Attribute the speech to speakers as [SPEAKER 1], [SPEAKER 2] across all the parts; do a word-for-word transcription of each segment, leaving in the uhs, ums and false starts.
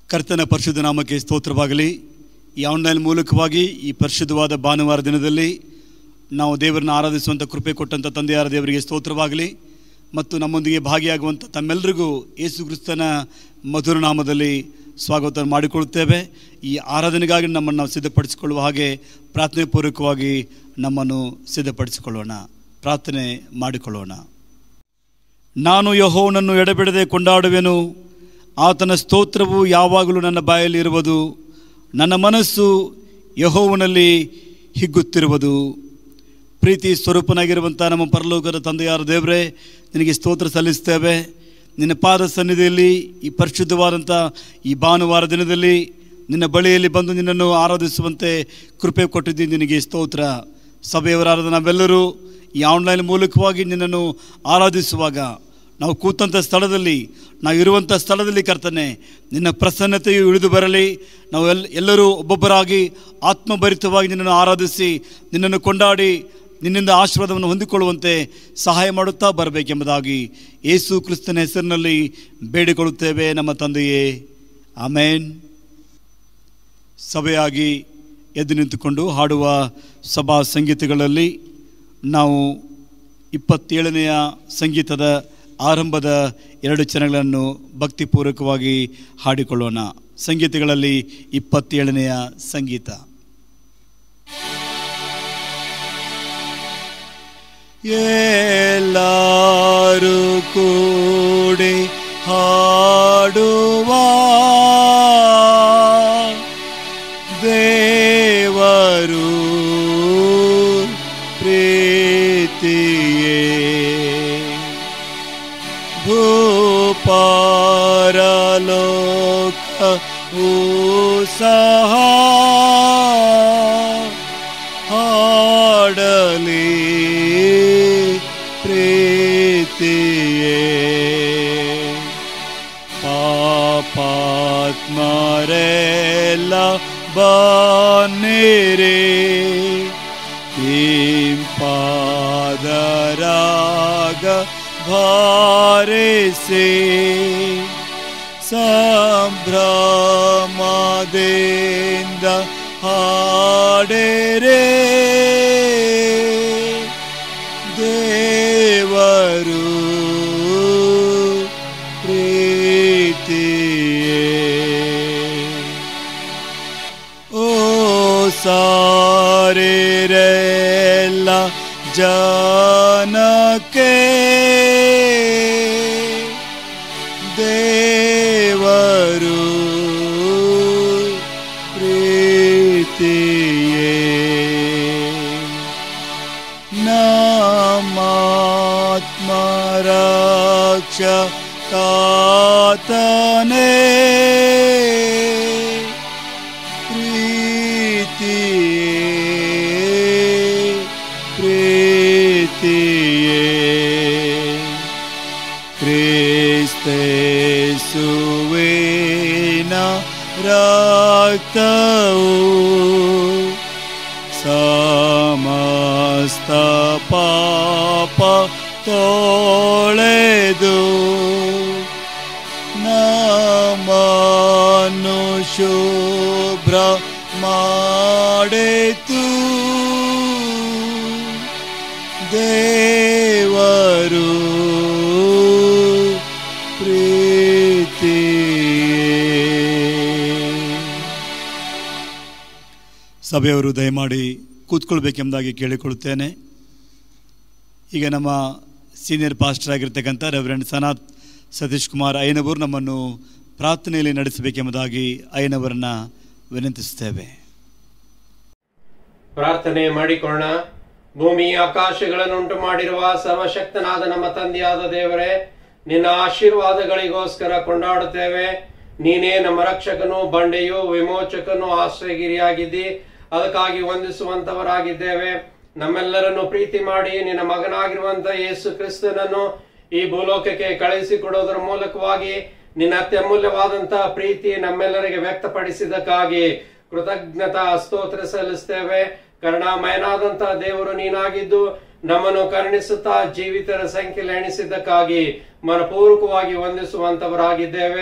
[SPEAKER 1] ಕರ್ತನ ಪರಿಶುದ್ಧ ನಾಮಕ್ಕೆ ಸ್ತೋತ್ರವಾಗಲಿ. ಈ ಆನ್ಲೈನ್ ಮೂಲಕವಾಗಿ ಈ ಪರಿಶುದ್ಧವಾದ ಭಾನುವಾರ ದಿನದಲ್ಲಿ ನಾವು ದೇವರನ್ನು ಆರಾಧಿಸುವಂಥ ಕೃಪೆ ಕೊಟ್ಟಂಥ ತಂದೆಯಾದ ದೇವರಿಗೆ ಸ್ತೋತ್ರವಾಗಲಿ. ಮತ್ತು ನಮ್ಮೊಂದಿಗೆ ಭಾಗಿಯಾಗುವಂಥ ತಮ್ಮೆಲ್ಲರಿಗೂ ಯೇಸು ಕ್ರಿಸ್ತನ ಮಧುರ ನಾಮದಲ್ಲಿ ಸ್ವಾಗತ ಮಾಡಿಕೊಳ್ಳುತ್ತೇವೆ. ಈ ಆರಾಧನೆಗಾಗಿ ನಮ್ಮನ್ನು ನಾವು ಸಿದ್ಧಪಡಿಸಿಕೊಳ್ಳುವ ಹಾಗೆ ಪ್ರಾರ್ಥನೆ ಪೂರ್ವಕವಾಗಿ ನಮ್ಮನ್ನು ಸಿದ್ಧಪಡಿಸಿಕೊಳ್ಳೋಣ. ಪ್ರಾರ್ಥನೆ ಮಾಡಿಕೊಳ್ಳೋಣ. ನಾನು ಯೆಹೋವನನ್ನು ಎಡೆಬಿಡದೆ ಕೊಂಡಾಡುವೆನು, ಆತನ ಸ್ತೋತ್ರವು ಯಾವಾಗಲೂ ನನ್ನ ಬಾಯಲ್ಲಿ ಇರುವುದು. ನನ್ನ ಮನಸ್ಸು ಯೆಹೋವನಲ್ಲಿ ಹಿಗ್ಗುತ್ತಿರುವುದು. ಪ್ರೀತಿ ಸ್ವರೂಪನಾಗಿರುವಂಥ ನಮ್ಮ ಪರಲೋಕದ ತಂದೆಯಾದ ದೇವರೇ, ನಿನಗೆ ಸ್ತೋತ್ರ ಸಲ್ಲಿಸ್ತೇವೆ. ನಿನ್ನ ಪಾದ ಸನ್ನಿಧಿಯಲ್ಲಿ ಈ ಪರಿಶುದ್ಧವಾದಂಥ ಈ ಭಾನುವಾರ ದಿನದಲ್ಲಿ ನಿನ್ನ ಬಳಿಯಲ್ಲಿ ಬಂದು ನಿನ್ನನ್ನು ಆರಾಧಿಸುವಂತೆ ಕೃಪೆ ಕೊಟ್ಟಿದ್ದೀನಿ. ನಿನಗೆ ಸ್ತೋತ್ರ. ಸಭೆಯವರಾದ ನಾವೆಲ್ಲರೂ ಈ ಆನ್ಲೈನ್ ಮೂಲಕವಾಗಿ ನಿನ್ನನ್ನು ಆರಾಧಿಸುವಾಗ ನಾವು ಕೂತಂಥ ಸ್ಥಳದಲ್ಲಿ, ನಾವು ಇರುವಂಥ ಸ್ಥಳದಲ್ಲಿ ಕರ್ತನೆ ನಿನ್ನ ಪ್ರಸನ್ನತೆಯು ಇಳಿದು ಬರಲಿ. ನಾವು ಎಲ್ ಎಲ್ಲರೂ ಒಬ್ಬೊಬ್ಬರಾಗಿ ಆತ್ಮಭರಿತವಾಗಿ ನಿನ್ನನ್ನು ಆರಾಧಿಸಿ ನಿನ್ನನ್ನು ಕೊಂಡಾಡಿ ನಿನ್ನಿಂದ ಆಶೀರ್ವಾದವನ್ನು ಹೊಂದಿಕೊಳ್ಳುವಂತೆ ಸಹಾಯ ಮಾಡುತ್ತಾ ಬರಬೇಕೆಂಬುದಾಗಿ ಯೇಸು ಕ್ರಿಸ್ತನ ಹೆಸರಿನಲ್ಲಿ ಬೇಡಿಕೊಳ್ಳುತ್ತೇವೆ ನಮ್ಮ ತಂದೆಯೇ, ಆಮೇನ್. ಸಭೆಯಾಗಿ ಎದ್ದು ನಿಂತುಕೊಂಡು ಹಾಡುವ ಸಭಾ ಸಂಗೀತಗಳಲ್ಲಿ ನಾವು ಇಪ್ಪತ್ತೇಳನೆಯ ಸಂಗೀತದ ಆರಂಭದ ಎರಡು ಚರಣಗಳನ್ನು ಭಕ್ತಿಪೂರ್ವಕವಾಗಿ ಹಾಡಿಕೊಳ್ಳೋಣ. ಸಂಗೀತಗಳಲ್ಲಿ ಇಪ್ಪತ್ತೇಳನೆಯ ಸಂಗೀತ. ಎಲ್ಲರೂ ಕೂಡಿ ಹಾಡುವ ದೇವರು ಪ್ರೀತಿಯೇ, ಭೂಪರಲೋಕವೂ ಸಹ ಹಾಡಲಿ ಪ್ರೀತಿಯೇ. ಪಾಪಾತ್ಮರೆಲ್ಲ ಬನ್ನಿರಿ, ಇಂಪಾದರಾಗ ಭಾರಿಸಿ ಸಂಭ್ರಮದಿಂದ ಹಾಡಿರಿ. ದೇವರು ಪ್ರೀತಿಯೇ. ಓ ಸಾರಿರೆಲ್ಲ ಜನಕ್ಕೆ ದೇವರು ಪ್ರೀತಿಯೇ. ನಮಾತ್ಮರಕ್ಷಕಾತನೇ ಪ್ರೀತಿಯೇ, ಪ್ರೀತಿಯೇ. ಕ್ರಿಸ್ತೇಸುವಿನ ರಕ್ತವು ಸಮಸ್ತ ಪಾಪ ತೊಳೆದು ನಮ್ಮನ್ನು ಶುಭ್ರ ಮಾಡಿತು. ದೇವರು ಸಭೆಯವರು ದಯಮಾಡಿ ಕೂತ್ಕೊಳ್ಬೇಕೆಂಬುದಾಗಿ ಕೇಳಿಕೊಳ್ಳುತ್ತೇನೆ. ಈಗ ನಮ್ಮ ಸೀನಿಯರ್ ಪಾಸ್ಟರ್ ಆಗಿರ್ತಕ್ಕಂಥ ರೆವರೆಂಡ್ ಸನಾತ್ ಸತೀಶ್ ಕುಮಾರ್ ಅಯ್ಯನವರು ನಮ್ಮನ್ನು ಪ್ರಾರ್ಥನೆಯಲ್ಲಿ ನಡೆಸಬೇಕೆಂಬುದಾಗಿ ಅಯ್ಯನವರನ್ನ ವಿನಂತಿಸುತ್ತೇವೆ.
[SPEAKER 2] ಪ್ರಾರ್ಥನೆ ಮಾಡಿಕೊಳ್ಳೋಣ. ಭೂಮಿ ಆಕಾಶಗಳನ್ನುಂಟು ಮಾಡಿರುವ ಸರ್ವಶಕ್ತನಾದ ನಮ್ಮ ತಂದೆಯಾದ ದೇವರೇ, ನಿನ್ನ ಆಶೀರ್ವಾದಗಳಿಗೋಸ್ಕರ ಕೊಂಡಾಡುತ್ತೇವೆ. ನೀನೇ ನಮ್ಮ ರಕ್ಷಕನು, ಬಂಡೆಯು, ವಿಮೋಚಕನು, ಆಶ್ರಯಗಿರಿಯಾಗಿದ್ದಿ. ಅದಕ್ಕಾಗಿ ವಂದಿಸುವಂತವರಾಗಿದ್ದೇವೆ. ನಮ್ಮೆಲ್ಲರನ್ನು ಪ್ರೀತಿ ಮಾಡಿ ನಿನ್ನ ಮಗನಾಗಿರುವಂತ ಯೇಸು ಕ್ರಿಸ್ತನನ್ನು ಈ ಭೂಲೋಕಕ್ಕೆ ಕಳುಹಿಸಿಕೊಡೋದರ ಮೂಲಕವಾಗಿ ನಿನ್ನ ಅತ್ಯಮೂಲ್ಯವಾದಂತಹ ಪ್ರೀತಿ ನಮ್ಮೆಲ್ಲರಿಗೆ ವ್ಯಕ್ತಪಡಿಸಿದ್ದಕ್ಕಾಗಿ ಕೃತಜ್ಞತಾ ಸ್ತೋತ್ರ ಸಲ್ಲಿಸ್ತೇವೆ. ಕರುಣಾಮಯನಾದಂತಹ ದೇವರು ನೀನಾಗಿದ್ದು ನಮ್ಮನ್ನು ಕರುಣಿಸುತ್ತಾ ಜೀವಿತರ ಸಂಖ್ಯೆಯಲ್ಲಿ ಎಣಿಸಿದ್ದಕ್ಕಾಗಿ ಮನಪೂರ್ವಕವಾಗಿ ವಂದಿಸುವಂತವರಾಗಿದ್ದೇವೆ.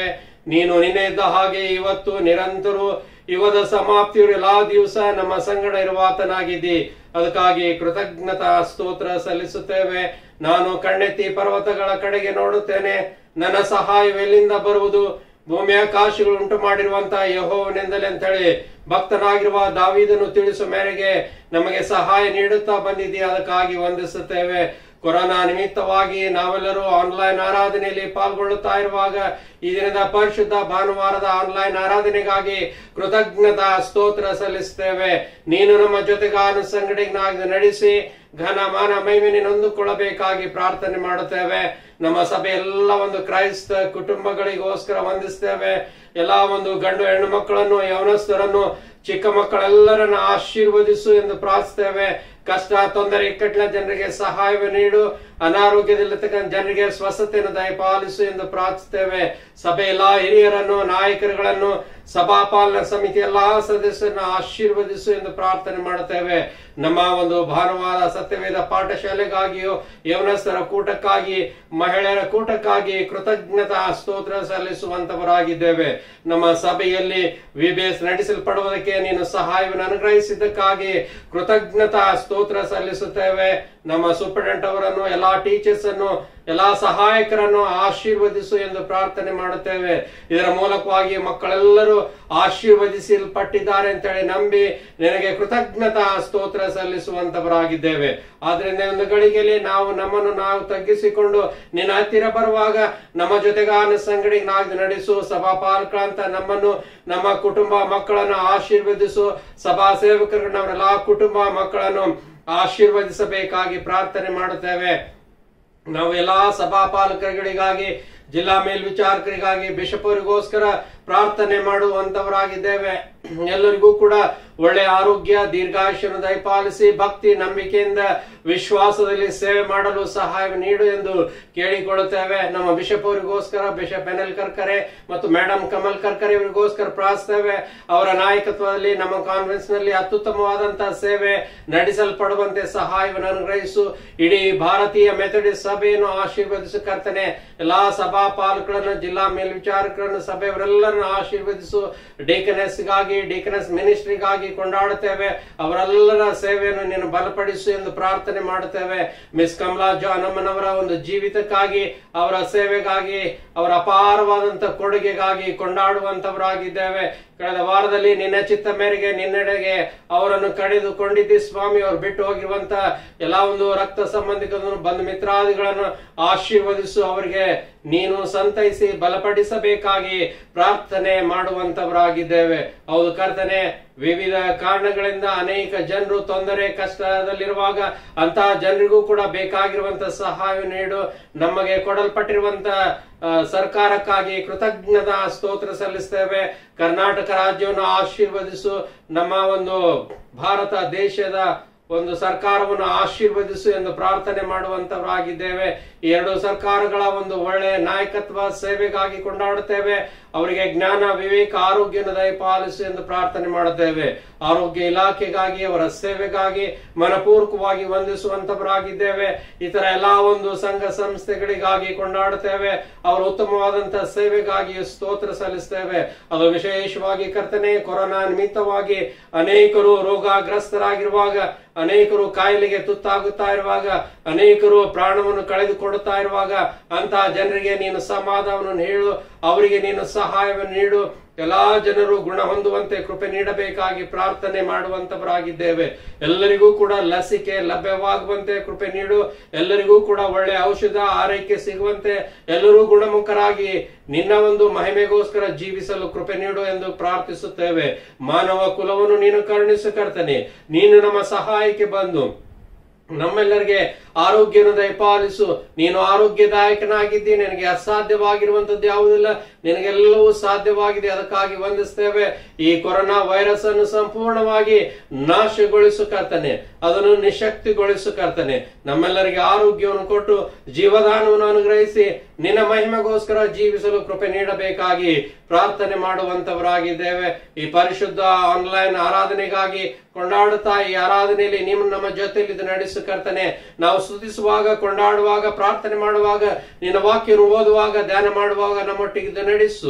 [SPEAKER 2] ನೀನು ನಿನ್ನೆ ಇದ್ದ ಹಾಗೆ ಇವತ್ತು ನಿರಂತರ ಯುಗದ ಸಮಾಪ್ತಿಯು ಎಲ್ಲಾ ದಿವಸ ನಮ್ಮ ಸಂಗಡ ಇರುವಾತನಾಗಿದ್ದಿ. ಅದಕ್ಕಾಗಿ ಕೃತಜ್ಞತಾ ಸ್ತೋತ್ರ ಸಲ್ಲಿಸುತ್ತೇವೆ. ನಾನು ಕಣ್ಣೆತ್ತಿ ಪರ್ವತಗಳ ಕಡೆಗೆ ನೋಡುತ್ತೇನೆ, ನನ್ನ ಸಹಾಯವೆಲ್ಲಿಂದ ಬರುವುದು? ಭೂಮಿ ಆಕಾಶಗಳು ಉಂಟು ಮಾಡಿರುವಂತಹ ಯೆಹೋವನೆಂದಲೇ ಅಂತ ಹೇಳಿ ಭಕ್ತನಾಗಿರುವ ದಾವೀದನು ತಿಳಿಸುವ ಮೇರೆಗೆ ನಮಗೆ ಸಹಾಯ ನೀಡುತ್ತಾ ಬಂದಿದ್ದೀಯ. ಅದಕ್ಕಾಗಿ ವಂದಿಸುತ್ತೇವೆ. ಕೊರೋನಾ ನಿಮಿತ್ತವಾಗಿ ನಾವೆಲ್ಲರೂ ಆನ್ಲೈನ್ ಆರಾಧನೆಯಲ್ಲಿ ಪಾಲ್ಗೊಳ್ಳುತ್ತಾ ಇರುವಾಗ ಈ ದಿನದ ಪರಿಶುದ್ಧ ಭಾನುವಾರದ ಆನ್ಲೈನ್ ಆರಾಧನೆಗಾಗಿ ಕೃತಜ್ಞತಾ ಸ್ತೋತ್ರ ಸಲ್ಲಿಸುತ್ತೇವೆ. ನೀನು ನಮ್ಮ ಜೊತೆಗಾನು ಸಂಗಡಿನಾಗಿ ನಡೆಸಿ ಘನ ಮಾನ ಮಹಿಮೆಯನ್ನು ಹೊಂದಿಕೊಳ್ಳಬೇಕಾಗಿ ಪ್ರಾರ್ಥನೆ ಮಾಡುತ್ತೇವೆ. ನಮ್ಮ ಸಭೆ ಎಲ್ಲ ಒಂದು ಕ್ರೈಸ್ತ ಕುಟುಂಬಗಳಿಗೋಸ್ಕರ ವಂದಿಸ್ತೇವೆ. ಎಲ್ಲಾ ಒಂದು ಗಂಡು ಹೆಣ್ಣು ಮಕ್ಕಳನ್ನು, ಯೌವನಸ್ಥರನ್ನು, ಚಿಕ್ಕ ಮಕ್ಕಳೆಲ್ಲರನ್ನು ಆಶೀರ್ವದಿಸು ಎಂದು ಪ್ರಾರ್ಥಿಸ್ತೇವೆ. ಕಷ್ಟ, ತೊಂದರೆ, ಇಕ್ಕಟ್ಟಿನ ಜನರಿಗೆ ಸಹಾಯ ನೀಡು. ಅನಾರೋಗ್ಯದಲ್ಲಿರ್ತಕ್ಕಂಥ ಜನರಿಗೆ ಸ್ವಸ್ಥತೆಯನ್ನು ದಯಪಾಲಿಸು ಎಂದು ಪ್ರಾರ್ಥಿಸ್ತೇವೆ. ಸಭೆ ಎಲ್ಲಾ ಹಿರಿಯರನ್ನು, ನಾಯಕರುಗಳನ್ನು, ಸಭಾಪಾಲನಾ ಸಮಿತಿ ಎಲ್ಲಾ ಸದಸ್ಯರನ್ನು ಆಶೀರ್ವದಿಸು ಎಂದು ಪ್ರಾರ್ಥನೆ ಮಾಡುತ್ತೇವೆ. ನಮ್ಮ ಒಂದು ಭಾನುವಾರ ಸತ್ಯವೇದ ಪಾಠಶಾಲೆಗಾಗಿಯೂ ಯೌವನಸ್ಥರ ಕೂಟಕ್ಕಾಗಿ, ಮಹಿಳೆಯರ ಕೂಟಕ್ಕಾಗಿ ಕೃತಜ್ಞತಾ ಸ್ತೋತ್ರ ಸಲ್ಲಿಸುವಂತವರಾಗಿದ್ದೇವೆ. ನಮ್ಮ ಸಭೆಯಲ್ಲಿ ವಿಬೇಸ್ ನಡೆಸಲ್ಪಡುವುದಕ್ಕೆ ನೀನು ಸಹಾಯವನ್ನು ಅನುಗ್ರಹಿಸಿದ್ದಕ್ಕಾಗಿ ಕೃತಜ್ಞತಾ ಸ್ತೋತ್ರ ಸಲ್ಲಿಸುತ್ತೇವೆ. ನಮ್ಮ ಸೂಪರಿಂಟೆಂಡೆಂಟ್ ಅವರನ್ನು, ಎಲ್ಲಾ ಟೀಚರ್ಸ್ ಅನ್ನು, ಎಲ್ಲಾ ಸಹಾಯಕರನ್ನು ಆಶೀರ್ವದಿಸು ಎಂದು ಪ್ರಾರ್ಥನೆ ಮಾಡುತ್ತೇವೆ. ಇದರ ಮೂಲಕವಾಗಿ ಮಕ್ಕಳೆಲ್ಲರೂ ಆಶೀರ್ವದಿಸಲ್ಪಟ್ಟಿದ್ದಾರೆ ಅಂತ ಹೇಳಿ ನಂಬಿ ನಿನಗೆ ಕೃತಜ್ಞತಾ ಸ್ತೋತ್ರ ಸಲ್ಲಿಸುವಂತವರಾಗಿದ್ದೇವೆ. ಆದ್ರಿಂದ ಒಂದು ಗಳಿಗೆಯಲ್ಲಿ ನಾವು ನಮ್ಮನ್ನು ನಾವು ತಗ್ಗಿಸಿಕೊಂಡು ನಿನ್ನ ಹತ್ತಿರ ಬರುವಾಗ ನಮ್ಮ ಜೊತೆಗಾನ ಸಂಗಡಿಗೆ ನಾವು ನಡೆಸು. ಸಭಾಪಾಲಕರಂತ ನಮ್ಮನ್ನು, ನಮ್ಮ ಕುಟುಂಬ ಮಕ್ಕಳನ್ನು ಆಶೀರ್ವದಿಸು. ಸಭಾ ಸೇವಕರು ನವರೆಲ್ಲಾ ಕುಟುಂಬ ಮಕ್ಕಳನ್ನು ಆಶೀರ್ವದಿಸಬೇಕಾಗಿ ಪ್ರಾರ್ಥನೆ ಮಾಡುತ್ತೇವೆ. ನಾವು ಎಲ್ಲಾ ಸಭಾಪಾಲಕರುಗಳಿಗಾಗಿ, ಜಿಲ್ಲಾ ಮೇಲ್ವಿಚಾರಕರಿಗಾಗಿ, ಬಿಷಪ್ ಅವರಿಗೋಸ್ಕರ ಪ್ರಾರ್ಥನೆ ಮಾಡುವಂತವರಾಗಿದ್ದೇವೆ. ಎಲ್ಲರಿಗೂ ಕೂಡ ಒಳ್ಳೆ ಆರೋಗ್ಯ, ದೀರ್ಘಾಯುಷ್ಯವನ್ನು ದಯಪಾಲಿಸಿ ಭಕ್ತಿ, ನಂಬಿಕೆಯಿಂದ, ವಿಶ್ವಾಸದಲ್ಲಿ ಸೇವೆ ಮಾಡಲು ಸಹಾಯ ನೀಡು ಎಂದು ಕೇಳಿಕೊಳ್ಳುತ್ತೇವೆ. ನಮ್ಮ ಬಿಷಪ್ ಅವರಿಗೋಸ್ಕರ, ಬಿಷಪ್ ಎನ್.ಎಲ್. ಕರ್ಕರೆ ಮತ್ತು ಮೇಡಮ್ ಕಮಲ್ ಕರ್ಕರೆ ಅವರಿಗೋಸ್ಕರ ಪ್ರಾರ್ಥಿಸ್ತೇವೆ. ಅವರ ನಾಯಕತ್ವದಲ್ಲಿ ನಮ್ಮ ಕಾನ್ಫರೆನ್ಸ್ ನಲ್ಲಿ ಅತ್ಯುತ್ತಮವಾದಂತಹ ಸೇವೆ ನಡೆಸಲ್ಪಡುವಂತೆ ಸಹಾಯವನ್ನು ಅನುಗ್ರಹಿಸು. ಇಡೀ ಭಾರತೀಯ ಮೆಥಡಿಸ್ಟ್ ಸಭೆಯನ್ನು ಆಶೀರ್ವದಿಸು ಕರ್ತನೆ. ಎಲ್ಲಾ ಸಭಾಪಾಲಕರನ್ನು, ಜಿಲ್ಲಾ ಮೇಲ್ವಿಚಾರಕರನ್ನು, ಸಭೆಯವರೆಲ್ಲರನ್ನು ಆಶೀರ್ವದಿಸು. ಡೀಕನೆಸ್ ಗಾಗಿ, ಡೀಕನೆಸ್ ಮಿನಿಸ್ಟ್ರಿಗಾಗಿ ಕೊಂಡಾಡುತ್ತೇವೆ. ಅವರೆಲ್ಲರ ಸೇವೆಯನ್ನು ನೀನು ಬಲಪಡಿಸು ಎಂದು ಪ್ರಾರ್ಥನೆ ಮಾಡುತ್ತೇವೆ. ಮಿಸ್ ಕಮಲಾ ಜಾನ್ ಅಮ್ಮನವರ ಒಂದು ಜೀವಿತಕ್ಕಾಗಿ, ಅವರ ಸೇವೆಗಾಗಿ, ಅವರ ಅಪಾರವಾದಂತಹ ಕೊಡುಗೆಗಾಗಿ ಕೊಂಡಾಡುವಂತವರಾಗಿದ್ದೇವೆ. ಕಳೆದ ವಾರದಲ್ಲಿ ನಿನ್ನ ಚಿತ್ತ ಮೇರೆಗೆ ನಿನ್ನೆಡೆಗೆ ಅವರನ್ನು ಕಡಿದುಕೊಂಡಿದ್ದಿ ಸ್ವಾಮಿ. ಅವರು ಬಿಟ್ಟು ಹೋಗಿರುವಂತ ಎಲ್ಲಾ ಒಂದು ರಕ್ತ ಸಂಬಂಧಿಕರನ್ನು, ಬಂಧು ಮಿತ್ರಾದಿಗಳನ್ನು ಆಶೀರ್ವದಿಸು. ಅವರಿಗೆ ನೀನು ಸಂತೈಸಿ ಬಲಪಡಿಸಬೇಕಾಗಿ ಪ್ರಾರ್ಥನೆ ಮಾಡುವಂತವರಾಗಿದ್ದೇವೆ. ಹೌದು ಕರ್ತನೆ, ವಿವಿಧ ಕಾರಣಗಳಿಂದ ಅನೇಕ ಜನರು ತೊಂದರೆ, ಕಷ್ಟದಲ್ಲಿರುವಾಗ ಅಂತಹ ಜನರಿಗೂ ಕೂಡ ಬೇಕಾಗಿರುವಂತಹ ಸಹಾಯ ನೀಡು. ನಮಗೆ ಕೊಡಲ್ಪಟ್ಟಿರುವಂತಹ ಸರ್ಕಾರಕ್ಕಾಗಿ ಕೃತಜ್ಞತಾ ಸ್ತೋತ್ರ ಸಲ್ಲಿಸ್ತೇವೆ. ಕರ್ನಾಟಕ ರಾಜ್ಯವನ್ನು ಆಶೀರ್ವದಿಸು. ನಮ್ಮ ಒಂದು ಭಾರತ ದೇಶದ ಒಂದು ಸರ್ಕಾರವನ್ನು ಆಶೀರ್ವದಿಸು ಎಂದು ಪ್ರಾರ್ಥನೆ ಮಾಡುವಂತವರಾಗಿದ್ದೇವೆ. ಈ ಎರಡು ಸರ್ಕಾರಗಳ ಒಂದು ಒಳ್ಳೆಯ ನಾಯಕತ್ವ ಸೇವೆಗಾಗಿ ಕೊಂಡಾಡುತ್ತೇವೆ. ಅವರಿಗೆ ಜ್ಞಾನ, ವಿವೇಕ, ಆರೋಗ್ಯವನ್ನು ದಯಪಾಲಿಸು ಎಂದು ಪ್ರಾರ್ಥನೆ ಮಾಡುತ್ತೇವೆ. ಆರೋಗ್ಯ ಇಲಾಖೆಗಾಗಿ, ಅವರ ಸೇವೆಗಾಗಿ ಮನಪೂರ್ವಕವಾಗಿ ವಂದಿಸುವಂತವರಾಗಿದ್ದೇವೆ. ಇತರ ಎಲ್ಲಾ ಒಂದು ಸಂಘ ಸಂಸ್ಥೆಗಳಿಗಾಗಿ ಕೊಂಡಾಡುತ್ತೇವೆ. ಅವರ ಉತ್ತಮವಾದಂತಹ ಸೇವೆಗಾಗಿ ಸ್ತೋತ್ರ ಸಲ್ಲಿಸ್ತೇವೆ. ಅದು ವಿಶೇಷವಾಗಿ ಕರ್ತನೆ, ಕೊರೋನಾ ನಿಮಿತ್ತವಾಗಿ ಅನೇಕರು ರೋಗಗ್ರಸ್ತರಾಗಿರುವಾಗ, ಅನೇಕರು ಕಾಯಿಲೆಗೆ ತುತ್ತಾಗುತ್ತಾ ಇರುವಾಗ, ಅನೇಕರು ಪ್ರಾಣವನ್ನು ಕಳೆದುಕೊಡುತ್ತಾ ಇರುವಾಗ ಅಂತಹ ಜನರಿಗೆ ನೀನು ಸಮಾಧಾನವನ್ನು ಹೇಳು. ಅವರಿಗೆ ನೀನು ಸಹಾಯವನ್ನು ನೀಡು. ಎಲ್ಲಾ ಜನರು ಗುಣ ಹೊಂದುವಂತೆ ಕೃಪೆ ನೀಡಬೇಕಾಗಿ ಪ್ರಾರ್ಥನೆ ಮಾಡುವಂತವರಾಗಿದ್ದೇವೆ. ಎಲ್ಲರಿಗೂ ಕೂಡ ಲಸಿಕೆ ಲಭ್ಯವಾಗುವಂತೆ ಕೃಪೆ ನೀಡು. ಎಲ್ಲರಿಗೂ ಕೂಡ ಒಳ್ಳೆ ಔಷಧ, ಆರೈಕೆ ಸಿಗುವಂತೆ, ಎಲ್ಲರೂ ಗುಣಮುಖರಾಗಿ ನಿನ್ನ ಒಂದು ಮಹಿಮೆಗೋಸ್ಕರ ಜೀವಿಸಲು ಕೃಪೆ ನೀಡು ಎಂದು ಪ್ರಾರ್ಥಿಸುತ್ತೇವೆ. ಮಾನವ ಕುಲವನ್ನು ನೀನು ಕರುಣಿಸು ಕರ್ತನೆ. ನೀನು ನಮ್ಮ ಸಹಾಯಕ್ಕೆ ಬಂದು ನಮ್ಮೆಲ್ಲರಿಗೆ ಆರೋಗ್ಯವನ್ನು ದಯಪಾಲಿಸು. ನೀನು ಆರೋಗ್ಯದಾಯಕನಾಗಿದ್ದಿ. ನಿನಗೆ ಅಸಾಧ್ಯವಾಗಿರುವಂತದ್ದು ಯಾವುದಿಲ್ಲ, ನಿನಗೆಲ್ಲವೂ ಸಾಧ್ಯವಾಗಿದೆ. ಅದಕ್ಕಾಗಿ ವಂದಿಸ್ತೇವೆ. ಈ ಕೊರೋನಾ ವೈರಸ್ ಅನ್ನು ಸಂಪೂರ್ಣವಾಗಿ ನಾಶಗೊಳಿಸು ಕರ್ತನೆ. ಅದನ್ನು ನಿಶಕ್ತಿಗೊಳಿಸು ಕರ್ತನೆ. ನಮ್ಮೆಲ್ಲರಿಗೆ ಆರೋಗ್ಯವನ್ನು ಕೊಟ್ಟು ಜೀವದಾನವನ್ನು ಅನುಗ್ರಹಿಸಿ ನಿನ್ನ ಮಹಿಮೆಗೋಸ್ಕರ ಜೀವಿಸಲು ಕೃಪೆ ನೀಡಬೇಕಾಗಿ ಪ್ರಾರ್ಥನೆ ಮಾಡುವಂತವರಾಗಿದ್ದೇವೆ. ಈ ಪರಿಶುದ್ಧ ಆನ್ಲೈನ್ ಆರಾಧನೆಗಾಗಿ ಕೊಂಡಾಡುತ್ತಾ ಈ ಆರಾಧನೆಯಲ್ಲಿ ನೀವು ನಮ್ಮ ಜೊತೆಯಲ್ಲಿ ನಡೆಸು ಕರ್ತನೆ. ನಾವು ಸ್ತುತಿಸುವಾಗ, ಕೊಂಡಾಡುವಾಗ, ಪ್ರಾರ್ಥನೆ ಮಾಡುವಾಗ, ನಿನ್ನ ವಾಕ್ಯವನ್ನು ಓದುವಾಗ, ಧ್ಯಾನ ಮಾಡುವಾಗ ನಮ್ಮೊಟ್ಟಿಗೆ ನಡೆಸು.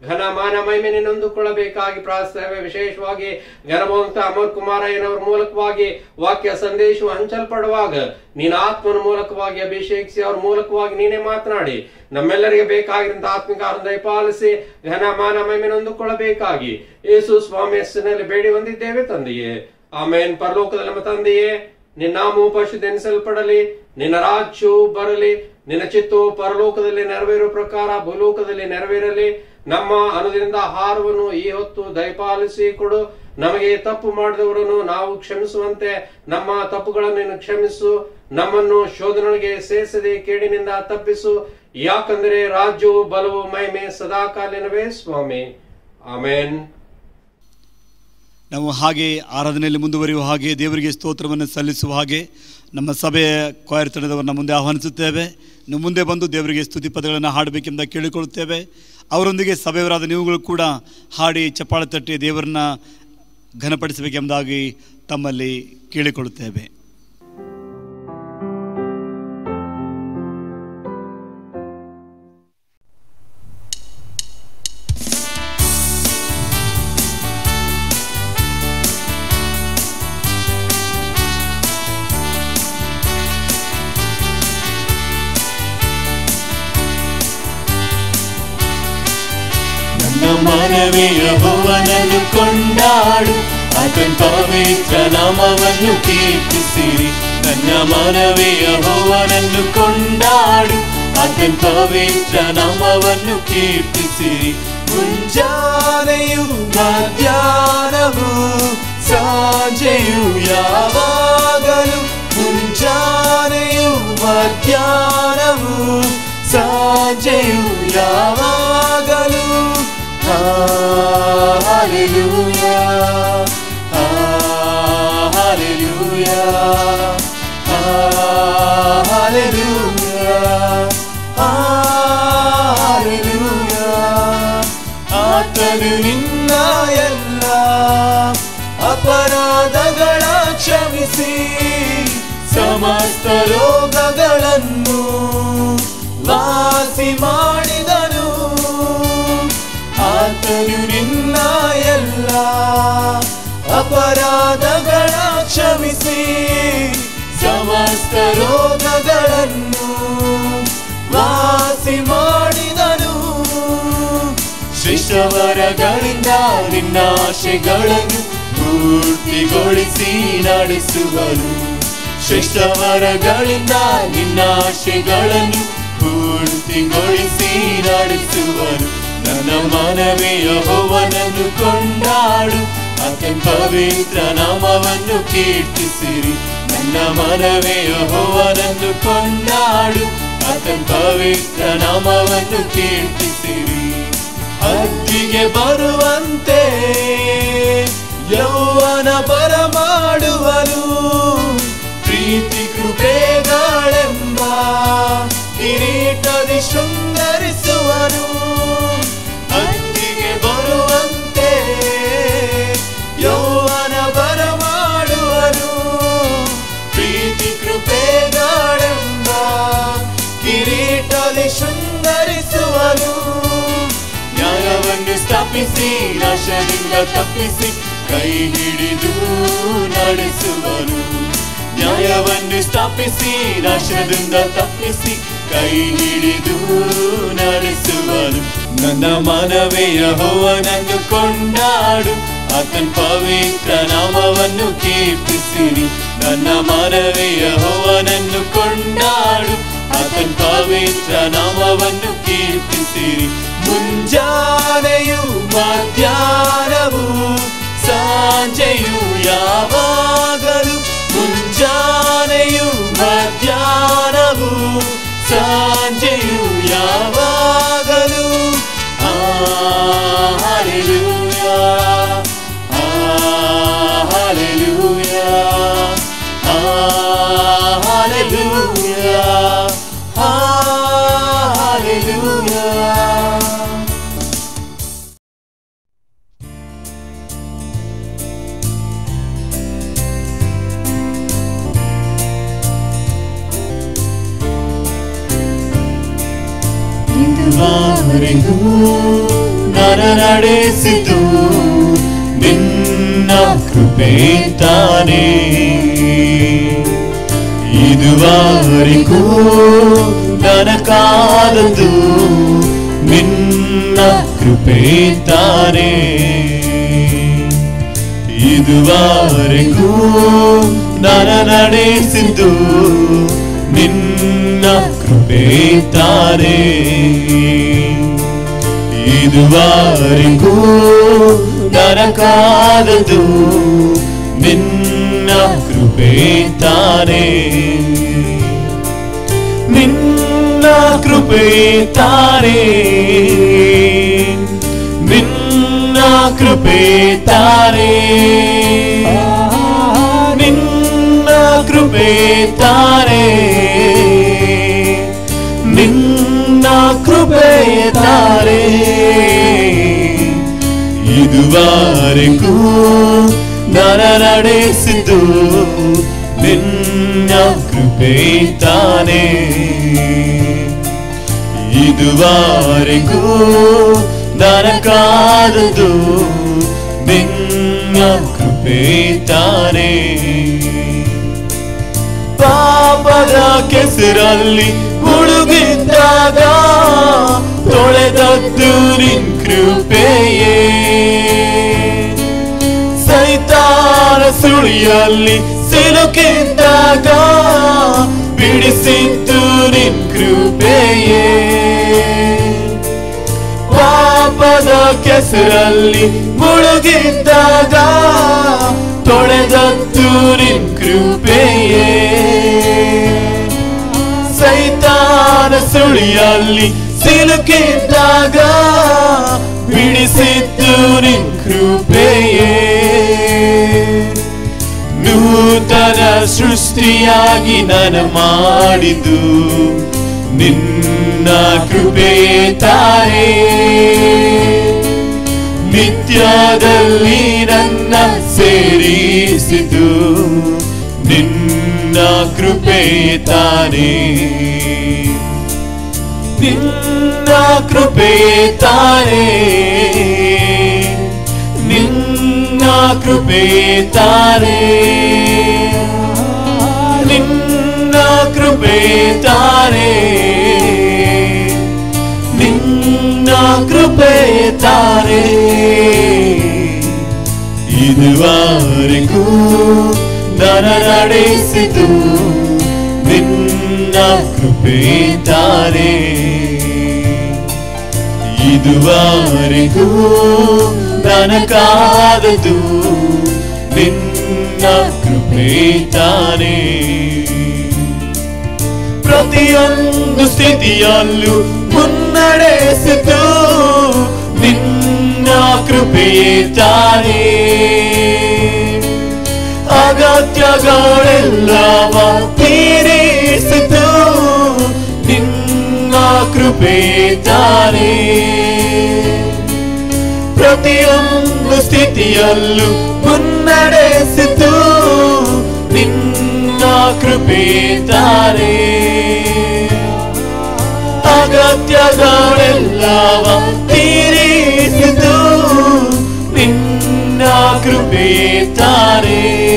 [SPEAKER 2] ಘನ ಮಾನ ಮಹಿಮೆಯನ್ನು ಹೊಂದಿಕೊಳ್ಳಬೇಕಾಗಿ ಪ್ರಾರ್ಥಿಸ್ತೇವೆ. ವಿಶೇಷವಾಗಿ ಘನವಂತ ಅಮರ್ ಕುಮಾರಯ್ಯನವರ ಮೂಲಕವಾಗಿ ವಾಕ್ಯ ಸಂದೇಶವು ಹಂಚಲ್ಪಡುವಾಗ ನೀನ ಆತ್ಮನ ಮೂಲಕವಾಗಿ ಅಭಿಷೇಕಿಸಿ ಅವ್ರ ಮೂಲಕವಾಗಿ ನೀನೇ ಮಾತನಾಡಿ ನಮ್ಮೆಲ್ಲರಿಗೆ ಬೇಕಾಗಿರುವಂತಹ ಆತ್ಮಿಕ ಆನಂದ ಪಾಲಿಸಿ ಘನ ಮಾನ ಮಹಿಮೆಯನ್ನು ಹೊಂದಿಕೊಳ್ಳಬೇಕಾಗಿ ಯೇಸು ಸ್ವಾಮಿ ಹೆಸರಿನಲ್ಲಿ ಬೇಡಿ ಹೊಂದಿದ್ದೇವೆ ತಂದೆಯೇ, ಆಮೇನ್. ಪರಲೋಕದಲ್ಲಿ ನಮ್ಮ ತಂದೆಯೇ, ನಿನ್ನ ನಾಮವು ಪರಿಶುದ್ಧೆನಿಸಲ್ಪಡಲಿ, ನಿನ್ನ ರಾಜ್ಯವು ಬರಲಿ, ನಿನ್ನ ಚಿತ್ತವು ಪರಲೋಕದಲ್ಲಿ ನೆರವೇರುವ ಪ್ರಕಾರ ಭೂಲೋಕದಲ್ಲಿ ನೆರವೇರಲಿ. ನಮ್ಮ ಅನುದಿನದ ಆಹಾರವನ್ನು ಈ ಹೊತ್ತು ದಯಪಾಲಿಸಿ ಕೊಡು. ನಮಗೆ ತಪ್ಪು ಮಾಡಿದವರನ್ನು ನಾವು ಕ್ಷಮಿಸುವಂತೆ ನಮ್ಮ ತಪ್ಪುಗಳನ್ನು ಕ್ಷಮಿಸು. ನಮ್ಮನ್ನು ಶೋಧನೆಗೆ ಸೇರಿಸದೆ ಕೇಡಿನಿಂದ ತಪ್ಪಿಸು. ಯಾಕಂದರೆ ರಾಜ್ಯವು ಬಲವು ಮಹಿಮೆ ಸದಾಕಾಲಿನವೇ ಸ್ವಾಮಿ. ಆಮೇನ್.
[SPEAKER 1] ನಾವು ಹಾಗೆ ಆರಾಧನೆಯಲ್ಲಿ ಮುಂದುವರಿಯುವ ಹಾಗೆ ದೇವರಿಗೆ ಸ್ತೋತ್ರವನ್ನು ಸಲ್ಲಿಸುವ ಹಾಗೆ ನಮ್ಮ ಸಭೆಯ ಕ್ವಾಯರ್ ತಂಡದವರನ್ನ ಮುಂದೆ ಆಹ್ವಾನಿಸುತ್ತೇವೆ. ನೀವು ಮುಂದೆ ಬಂದು ದೇವರಿಗೆ ಸ್ತುತಿ ಪದಗಳನ್ನು ಹಾಡಬೇಕೆಂದು ಕೇಳಿಕೊಳ್ಳುತ್ತೇವೆ. ಅವರೊಂದಿಗೆ ಸಭೆಯವರಾದ ನೀವುಗಳು ಕೂಡ ಹಾಡಿ ಚಪ್ಪಾಳೆ ತಟ್ಟಿ ದೇವರನ್ನ ಘನಪಡಿಸಬೇಕೆಂಬುದಾಗಿ ತಮ್ಮಲ್ಲಿ ಕೇಳಿಕೊಳ್ಳುತ್ತೇವೆ.
[SPEAKER 3] ಮನವೇ ಯೆಹೋವನನ್ನು ಕೊಂಡಾಡು, ಆತನ ಪವಿತ್ರ ನಾಮವನ್ನು ಕೀರ್ತಿಸಿರಿ. ನನ್ನ ಮನವೇ ಯೆಹೋವನನ್ನು ಕೊಂಡಾಡು, ಆತನ ಪವಿತ್ರ ನಾಮವನ್ನು ಕೀರ್ತಿಸಿರಿ. ಮುಂಜಾನೆಯು ಮಧ್ಯಾಹ್ನವು ಸಂಜೆಯು ಯಾವಾಗಲೂ, ಮುಂಜಾನೆಯು ಮಧ್ಯಾಹ್ನವು ಸಂಜೆಯು ಯಾವಾಗಲೂ Hallelujah, Hallelujah, Hallelujah, Hallelujah. ಆತನು ನಿನ್ನ ಎಲ್ಲ ಅಪರಾಧಗಳ ಕ್ಷಮಿಸಿ ಸಮಸ್ತ ರೋಗಗಳನ್ನು ವಾಸಿ ಮಾಡಿದನು. ಆತನು ನಿನ್ನ ಎಲ್ಲ ಅಪರಾಧಗಳ ಕ್ಷಮಿಸಿ ಸಮಸ್ತ ರೋಗಗಳನ್ನು ವಾಸಿ ಮಾಡಿದನು. ಶಿಷ್ಟವರಗಳಿಂದ ನಿನ್ನ ಆಶೆಗಳನ್ನು ಪೂರ್ತಿಗೊಳಿಸಿ ನಡೆಸುವನು. ಶಿಷ್ಟವರಗಳಿಂದ ನಿನ್ನ ಆಶೆಗಳನ್ನು ಪೂರ್ತಿಗೊಳಿಸಿ ನಡೆಸುವನು. ನನ್ನ ಮನವೇ ಯೆಹೋವನನ್ನು ಕೊಂಡಾಡು, ಆತನ ಪವಿತ್ರ ನಾಮವನ್ನು ಕೀರ್ತಿಸಿರಿ. ನನ್ನ ಮನವೇ ಯೆಹೋವನನ್ನು ಕೊಂಡಾಡು, ಆತನ ಪವಿತ್ರ ನಾಮವನ್ನು ಕೀರ್ತಿಸಿರಿ. ಹದ್ದಿಗೆ ಬರುವಂತೆ ಯೌವನ ಬರಮಾಡುವನು, ಪ್ರೀತಿ ಕೃಪೆಗಳೆಂಬ ಕಿರೀಟದಿ ಶೃಂಗರಿಸುವನು. ಹದ್ದಿಗೆ ಬರುವಂತೆ ಯೌವನ ಬರಮಾಡುವನು, ಪ್ರೀತಿ ಕೃಪೆಗಳೆಂಬ ಕಿರೀಟದಿ ಶೃಂಗರಿಸುವನು. ನ್ಯಾಯವನ್ನು ಸ್ಥಾಪಿಸಿ ನಾಶದಿಂದ ತಪ್ಪಿಸಿ ಕೈ ಹಿಡಿದು ನಡೆಸುವನು. ನ್ಯಾಯವನ್ನು ಸ್ಥಾಪಿಸಿ ನಾಶದಿಂದ ತಪ್ಪಿಸಿ ಕೈ ಹಿಡಿದು ನಡೆಸುವನು. ನನ್ನ ಮನವೇ ಯೆಹೋವನನ್ನು ಕೊಂಡಾಡು, ಆತನ ಪವಿತ್ರ ನಾಮವನ್ನು ಕೀರ್ತಿಸಿರಿ. ನನ್ನ ಮನವೇ ಯೆಹೋವನನ್ನು ಕೊಂಡಾಡು, ಆತನ ಪವಿತ್ರ ನಾಮವನ್ನು ಕೀರ್ತಿಸಿರಿ. ಮುಂಜಾನೆಯು ಮಧ್ಯಾಹ್ನವು ಸಂಜೆಯು ಯಾವಾಗಲೂ, ಮುಂಜಾನೆಯು ಮಧ್ಯಾಹ್ನವು ಸಂಜೆಯು ಯಾವಾಗಲೂ. Hallelujah, Hallelujah, Hallelujah, Hallelujah. ನನ್ನ ನಡೆಸಿತು ನಿನ್ನ ಕೃಪೆ ತಾನೇ. ಇದುವರೆಗೂ ನನ್ನ ಕಾದದ್ದು ನಿನ್ನ ಕೃಪೆ ತಾನೇ. ಇದುವರೆಗೂ ನನ್ನ ನಡೆಸಿದ್ದು ನಿನ್ನ ಕೃಪೆ ತಾನೇ. ಇದುವರೆಗೂ ನನ್ನ ಕಾದದ್ದು ನಿನ್ನ ಕೃಪೆ ತಾನೇ. ನಿನ್ನ ಕೃಪೆ ತಾನೇ. ನಿನ್ನ ಕೃಪೆ ತಾನೇ. ನಿನ್ನ ಕೃಪೆ ತಾನೇ. ನಿನ್ನ ಕೃಪೆ ತಾನೇ. ಇದುವರೆಗೂ ನನ್ನ ನಡೆಸಿದ್ದು ನಿನ್ನ ಕೃಪೆ ತಾನೇ. ಇದುವರೆಗೂ ನನ್ನ ಕಾದದ್ದು ನಿನ್ನ ಕೃಪೆ ತಾನೇ. ಪಾಪದ ಕೆಸರಲ್ಲಿ ಮುಳುಗಿದ್ದಾಗ ತೊಳೆದದ್ದು ನಿನ್ ಕೃಪೆಯೇ. ಸೈತಾನ ಸುಳಿಯಲ್ಲಿ ಸಿಲುಕಿದ್ದಾಗ ಬಿಡಿಸಿದ್ದು ನಿನ್ ಕೃಪೆಯೇ. ಪಾಪದ ಕೆಸರಲ್ಲಿ ಮುಳುಗಿದ್ದಾಗ ತೊಳೆದದ್ದು ನಿನ್ ಕೃಪೆಯೇ. ಸೈತಾನ ಸುಳಿಯಲ್ಲಿ ಸಿಲುಕಿದ್ದಾಗ ಬಿಡಿಸಿದ್ದು ನಿನ್ ಕೃಪೆಯೇ. ನೂತನ ಸೃಷ್ಟಿಯಾಗಿ ನನ್ನ ಮಾಡಿದ್ದು ನಿನ್ನ ಕೃಪೆಯೇ ತಾನೇ. ನಿತ್ಯದಲ್ಲಿ ನನ್ನ ಸೇರಿಸಿದ್ದು ನಿನ್ನ ಕೃಪೆಯೇ ತಾನೇ. ನಿನ್ನ ಕೃಪೆಯೇ ತಾನೇ. ನಿನ್ನ ಕೃಪೆಯೇ ತಾನೇ. ನಿನ್ನ ಕೃಪೆಯೇ ತಾನೇ. ನಿನ್ನ ಕೃಪೆಯೇ ತಾನೇ. ಇದುವರೆಗೂ ನನ್ನ ನಡೆಸಿತು ನಿನ್ನ ಕೃಪೆ ತಾನೇ. ಇದುವರೆಗೂ ನನ್ನ ಕಾದದ್ದು ನಿನ್ನ ಕೃಪೆ ತಾನೇ. ಪ್ರತಿಯೊಂದು ಸ್ಥಿತಿಯಲ್ಲೂ ಮುನ್ನಡೆಸಿತು ನಿನ್ನ ಕೃಪೆಯೇ ತಾನೇ. ಅಗತ್ಯಗಳೆಲ್ಲವ ತೀರಿಸಿತು ನಿನ್ನ ಕೃಪೆಯೇ ತಾನೇ. ಪ್ರತಿಯೊಂದು ಸ್ಥಿತಿಯಲ್ಲೂ ಮುನ್ನಡೆಸಿತು ನಿನ್ನ ಕೃಪೆಯೇ ತಾನೇ. ಅಗತ್ಯಗಳೆಲ್ಲವ ತೀರಿಸಿತು ನಿನ್ನ ಕೃಪೆಯೇ ತಾನೇ.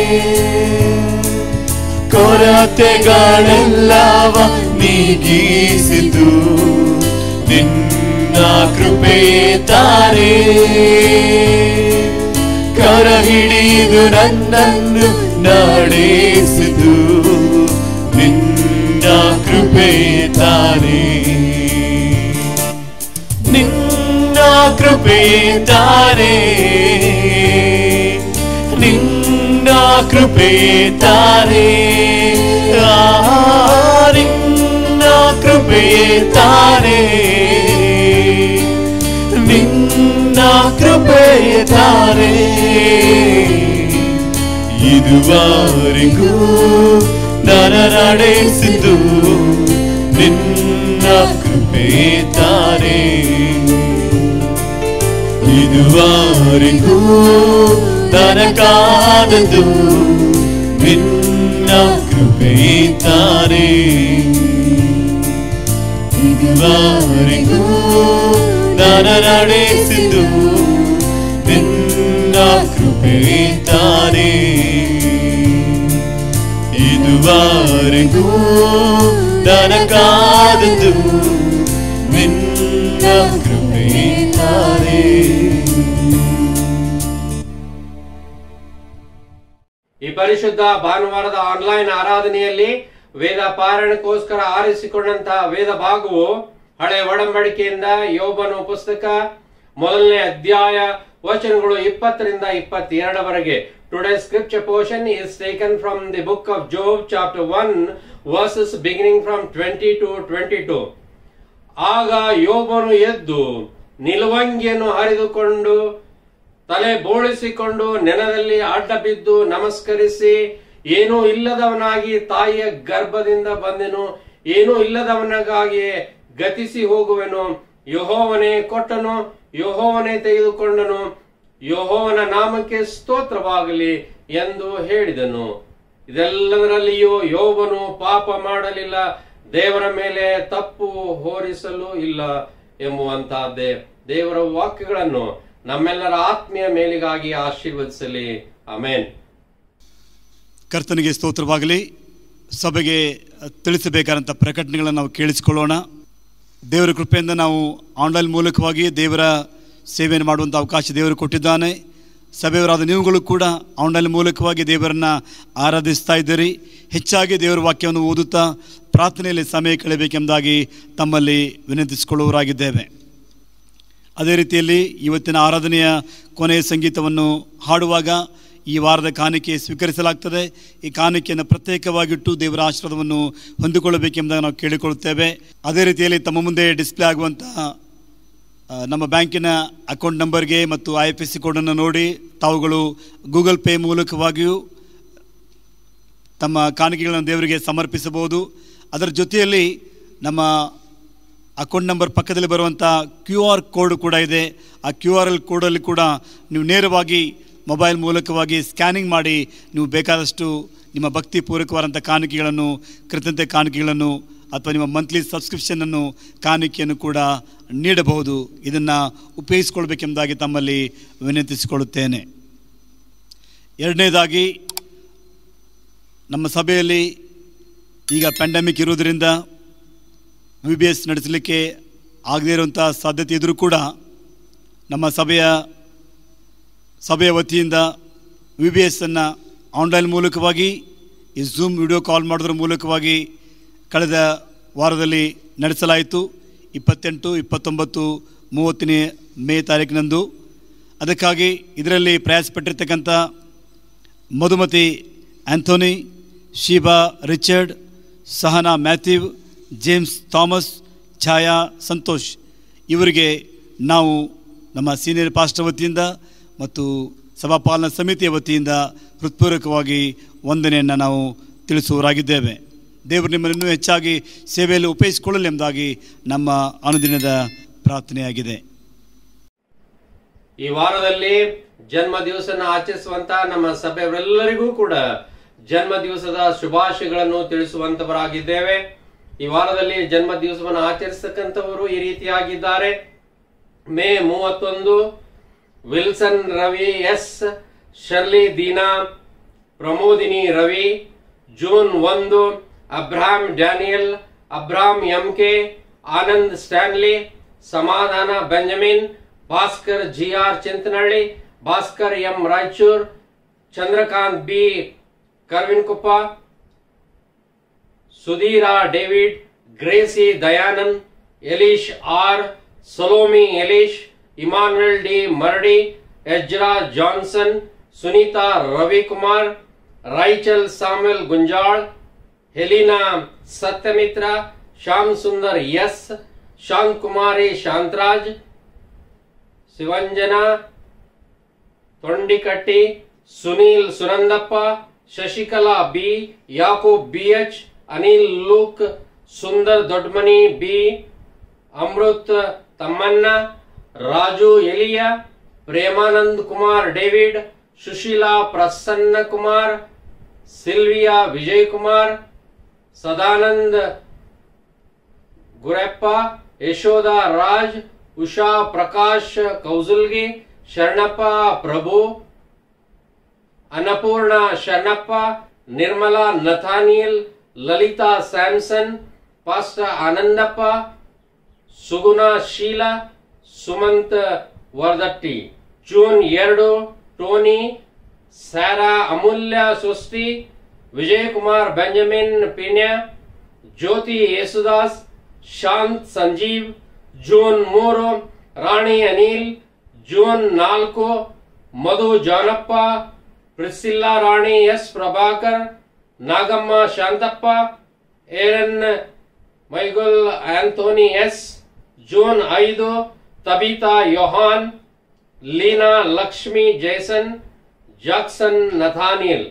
[SPEAKER 3] ಕೊರತೆಗಳೆಲ್ಲವ ನೀಗಿಸಿತು ನಿನ್ನ ಕೃಪೆಯೇ ತಾನೇ. ಕರ ಹಿಡಿದು ನನ್ನನ್ನು ನಡೆಸಿತು ನಿನ್ನ ಕೃಪೆಯೇ ತಾನೇ. ನಿನ್ನ ಕೃಪೆಯೇ ತಾನೇ. ನಿನ್ನ ಕೃಪೆಯೇ ತಾನೇ. ನಿನ್ನ ಕೃಪೆಯೇ ತಾನೇ. ನಿನ್ನ ಕೃಪೆಯೇ ತಾನೇ. ಇದುವರೆಗೂ ನನ್ನ ನಡೆಸಿತು ನಿನ್ನ ಕೃಪೆಯೇ ತಾನೇ. ಇದುವರೆಗೂ ನನ್ನ ಕಾದದ್ದು ನಿನ್ನ ಕೃಪೆಯೇ ತಾನೇ. ಇದುವರೆಗೂ ನನ್ನ ನಡೆಸಿದ್ದು ನಿನ್ನ ಕೃಪೆ ತಾನೇ. ಇದುವರೆಗೂ ನನಗಾದದ್ದು ನಿನ್ನ ಕೃಪೆ ತಾನೇ.
[SPEAKER 2] ಈ ಪರಿಶುದ್ಧ ಭಾನುವಾರದ ಆನ್ಲೈನ್ ಆರಾಧನೆಯಲ್ಲಿ ವೇದ ಪಾರಾಯಣಕ್ಕೋಸ್ಕರ ಆರಿಸಿಕೊಂಡಂತಹ ವೇದ ಭಾಗವು ಹಳೆ ಒಡಂಬಡಿಕೆಯಿಂದ ಯೋಬನ ಪುಸ್ತಕ ಮೊದಲನೇ ಅಧ್ಯಾಯ ವಚನಗಳು ಇಪ್ಪತ್ತರಿಂದ ಇಪ್ಪತ್ತೆರಡವರೆಗೆ. Today's scripture portion is taken from the book of Job chapter one verses beginning from twenty to twenty-two. ಆಗ ಯೋಬನು ಎದ್ದು ನಿಲುವಂಗಿಯನ್ನು ಹರಿದುಕೊಂಡು ತಲೆ ಬೋಳಿಸಿಕೊಂಡು ನೆಲದಲ್ಲಿ ಅಡ್ಡ ಬಿದ್ದು ನಮಸ್ಕರಿಸಿ, ಏನೂ ಇಲ್ಲದವನಾಗಿ ತಾಯಿಯ ಗರ್ಭದಿಂದ ಬಂದೆನು, ಏನೂ ಇಲ್ಲದವನಾಗಿ ಗತಿಸಿ ಹೋಗುವೆನು. ಯೆಹೋವನೇ ಕೊಟ್ಟನು, ಯೆಹೋವನೇ ತೆಗೆದುಕೊಂಡನು, ಯೆಹೋವನ ನಾಮಕ್ಕೆ ಸ್ತೋತ್ರವಾಗಲಿ ಎಂದು ಹೇಳಿದನು. ಇದೆಲ್ಲದರಲ್ಲಿಯೂ ಯೋಬನು ಪಾಪ ಮಾಡಲಿಲ್ಲ, ದೇವರ ಮೇಲೆ ತಪ್ಪು ಹೊರಿಸಲು ಇಲ್ಲ ಎಂಬುವಂತಹದ್ದೇ. ದೇವರ ವಾಕ್ಯಗಳನ್ನು ನಮ್ಮೆಲ್ಲರ ಆತ್ಮೀಯ ಮೇಲಿಗಾಗಿ ಆಶೀರ್ವದಿಸಲಿ. ಆಮೆನ್.
[SPEAKER 1] ಕರ್ತನಿಗೆ ಸ್ತೋತ್ರವಾಗಲಿ. ಸಭೆಗೆ ತಿಳಿಸಬೇಕಾದಂಥ ಪ್ರಕಟಣೆಗಳನ್ನು ನಾವು ಕೇಳಿಸಿಕೊಳ್ಳೋಣ. ದೇವರ ಕೃಪೆಯಿಂದ ನಾವು ಆನ್ಲೈನ್ ಮೂಲಕವಾಗಿ ದೇವರ ಸೇವೆಯನ್ನು ಮಾಡುವಂಥ ಅವಕಾಶ ದೇವರು ಕೊಟ್ಟಿದ್ದಾನೆ. ಸಭೆಯವರಾದ ನೀವುಗಳು ಕೂಡ ಆನ್ಲೈನ್ ಮೂಲಕವಾಗಿ ದೇವರನ್ನು ಆರಾಧಿಸ್ತಾ ಇದ್ದೀರಿ. ಹೆಚ್ಚಾಗಿ ದೇವರ ವಾಕ್ಯವನ್ನು ಓದುತ್ತಾ ಪ್ರಾರ್ಥನೆಯಲ್ಲಿ ಸಮಯ ಕಳೆಯಬೇಕೆಂಬುದಾಗಿ ತಮ್ಮಲ್ಲಿ ವಿನಂತಿಸಿಕೊಳ್ಳುವವರಾಗಿದ್ದೇವೆ. ಅದೇ ರೀತಿಯಲ್ಲಿ ಇವತ್ತಿನ ಆರಾಧನೆಯ ಕೊನೆಯ ಸಂಗೀತವನ್ನು ಹಾಡುವಾಗ ಈ ವಾರದ ಕಾಣಿಕೆ ಸ್ವೀಕರಿಸಲಾಗ್ತದೆ. ಈ ಕಾಣಿಕೆಯನ್ನು ಪ್ರತ್ಯೇಕವಾಗಿಟ್ಟು ದೇವರ ಆಶೀರ್ವಾದವನ್ನು ಹೊಂದಿಕೊಳ್ಳಬೇಕೆಂಬುದಾಗಿ ನಾವು ಕೇಳಿಕೊಳ್ಳುತ್ತೇವೆ. ಅದೇ ರೀತಿಯಲ್ಲಿ ತಮ್ಮ ಮುಂದೆ ಡಿಸ್ಪ್ಲೇ ಆಗುವಂತಹ ನಮ್ಮ ಬ್ಯಾಂಕಿನ ಅಕೌಂಟ್ ನಂಬರ್ಗೆ ಮತ್ತು ಐ ಎಫ್ ಎಸ್ ಸಿ ಕೋಡನ್ನು ನೋಡಿ ತಾವುಗಳು ಗೂಗಲ್ ಪೇ ಮೂಲಕವಾಗಿಯೂ ತಮ್ಮ ಕಾಣಿಕೆಗಳನ್ನು ದೇವರಿಗೆ ಸಮರ್ಪಿಸಬಹುದು. ಅದರ ಜೊತೆಯಲ್ಲಿ ನಮ್ಮ ಅಕೌಂಟ್ ನಂಬರ್ ಪಕ್ಕದಲ್ಲಿ ಬರುವಂಥ ಕ್ಯೂ ಆರ್ ಕೋಡ್ ಕೂಡ ಇದೆ. ಆ ಕ್ಯೂ ಆರ್ ಎಲ್ ಕೋಡಲ್ಲಿ ಕೂಡ ನೀವು ನೇರವಾಗಿ ಮೊಬೈಲ್ ಮೂಲಕವಾಗಿ ಸ್ಕ್ಯಾನಿಂಗ್ ಮಾಡಿ ನೀವು ಬೇಕಾದಷ್ಟು ನಿಮ್ಮ ಭಕ್ತಿಪೂರ್ವಕವಾದಂಥ ಕಾಣಿಕೆಗಳನ್ನು, ಕೃತಜ್ಞತೆ ಕಾಣಿಕೆಗಳನ್ನು ಅಥವಾ ನಿಮ್ಮ ಮಂತ್ಲಿ ಸಬ್ಸ್ಕ್ರಿಪ್ಷನನ್ನು ಕಾಣಿಕೆಯನ್ನು ಕೂಡ ನೀಡಬಹುದು. ಇದನ್ನು ಉಪಯೋಗಿಸಿಕೊಳ್ಬೇಕೆಂಬುದಾಗಿ ತಮ್ಮಲ್ಲಿ ವಿನಂತಿಸಿಕೊಳ್ಳುತ್ತೇನೆ. ಎರಡನೇದಾಗಿ, ನಮ್ಮ ಸಭೆಯಲ್ಲಿ ಈಗ ಪ್ಯಾಂಡಮಿಕ್ ಇರುವುದರಿಂದ ವಿ ಬಿ ಎಸ್ ನಡೆಸಲಿಕ್ಕೆ ಆಗದೇ ಇರುವಂಥ ಸಾಧ್ಯತೆ ಇದ್ದರೂ ಕೂಡ ನಮ್ಮ ಸಭೆಯ ಸಭೆಯ ವತಿಯಿಂದ ವಿ ಬಿ ಎಸ್ಸನ್ನು ಆನ್ಲೈನ್ ಮೂಲಕವಾಗಿ ಈ ಝೂಮ್ ವಿಡಿಯೋ ಕಾಲ್ ಮಾಡೋದ್ರ ಮೂಲಕವಾಗಿ ಕಳೆದ ವಾರದಲ್ಲಿ ನಡೆಸಲಾಯಿತು. ಇಪ್ಪತ್ತೆಂಟು ಇಪ್ಪತ್ತೊಂಬತ್ತು ಮೂವತ್ತನೇ ಮೇ ತಾರೀಕಿನಂದು. ಅದಕ್ಕಾಗಿ ಇದರಲ್ಲಿ ಪ್ರಯಾಸಪಟ್ಟಿರ್ತಕ್ಕಂಥ Madhumati Anthony, Sheeba Richard, Sahana Matthew, James Thomas, Chhaya Santosh ಇವರಿಗೆ ನಾವು ನಮ್ಮ ಸೀನಿಯರ್ ಪಾಸ್ಟರ್ ವತಿಯಿಂದ ಮತ್ತು ಸಭಾಪಾಲನಾ ಸಮಿತಿಯ ವತಿಯಿಂದ ಹೃತ್ಪೂರ್ವಕವಾಗಿ ವಂದನೆಯನ್ನು ನಾವು ತಿಳಿಸುವವರಾಗಿದ್ದೇವೆ. ದೇವರು ನಿಮ್ಮನ್ನು ಇನ್ನೂ ಹೆಚ್ಚಾಗಿ ಸೇವೆಯಲ್ಲಿ ಉಪಯೋಗಿಸಿಕೊಳ್ಳಲಿ ಎಂಬುದಾಗಿ ನಮ್ಮ ಅನುದಿನದ ಪ್ರಾರ್ಥನೆಯಾಗಿದೆ.
[SPEAKER 2] ಈ ವಾರದಲ್ಲಿ ಜನ್ಮ ದಿವಸನ ಆಚರಿಸುವಂತ ನಮ್ಮ ಸಭೆಯವರೆಲ್ಲರಿಗೂ ಕೂಡ ಜನ್ಮ ದಿವಸದ ಶುಭಾಶಯಗಳನ್ನು ತಿಳಿಸುವಂತವರಾಗಿದ್ದೇವೆ. ಈ ವಾರದಲ್ಲಿ ಜನ್ಮ ದಿವಸವನ್ನು ಆಚರಿಸತಕ್ಕಂಥವರು ಈ ರೀತಿಯಾಗಿದ್ದಾರೆ. ಮೇ ಮೂವತ್ತೊಂದು Wilson Ravi S, Shirley Deena, Pramodini Ravi. June ಒಂದು Abraham Daniel, Abraham M K, Anand Stanley, Samadhana Benjamin, Bhaskar G R Chintanahalli, Bhaskar M Raichur, Chandrakant B Karvinkuppa, Sudhira David, Gracie Dayanand, Elish R, Salome Elish, Emmanuel D Mardi, Ezra Johnson, Sunita Ravikumar, Rachel Samuel Gunjal, Helena Satyamitra, Shyam Sundar S, Shant Kumari Shantaraj, Shivanjana Tondikatti, Sunil Sunandappa, Shashikala B, Yakub B H, Anil Luke, Sundar Dodmani B, Amrit Tammanna, Raju Elia, Premanand Kumar David, Sushila Prasanna Kumar, Sylvia Vijay Kumar, Sadanand Gureppa, Yashoda Raj, Usha Prakash Kaujalgi, Sharanappa Prabhu, Annapurna Sharanappa, Nirmala Nathaniel, Lalita Samson, pastor Anandappa, Suguna Sheela, Sumanth Vardatti. June ಎರಡು Tony, Sara Amulya Srishti, Vijayakumar Benjamin Pinya, Jyoti Yesudas, Shant Sanjeev. June ಮೂರು Rani Anil. June ನಾಲ್ಕು Madhu Janappa, Priscilla Rani, S Prabhakar, Nagamma Shantappa, Aaron Miguel Anthony S. June ಐದು Tabitha Yohan, Leena Lakshmi Jason, Jackson ನಥಾನಿಯಲ್.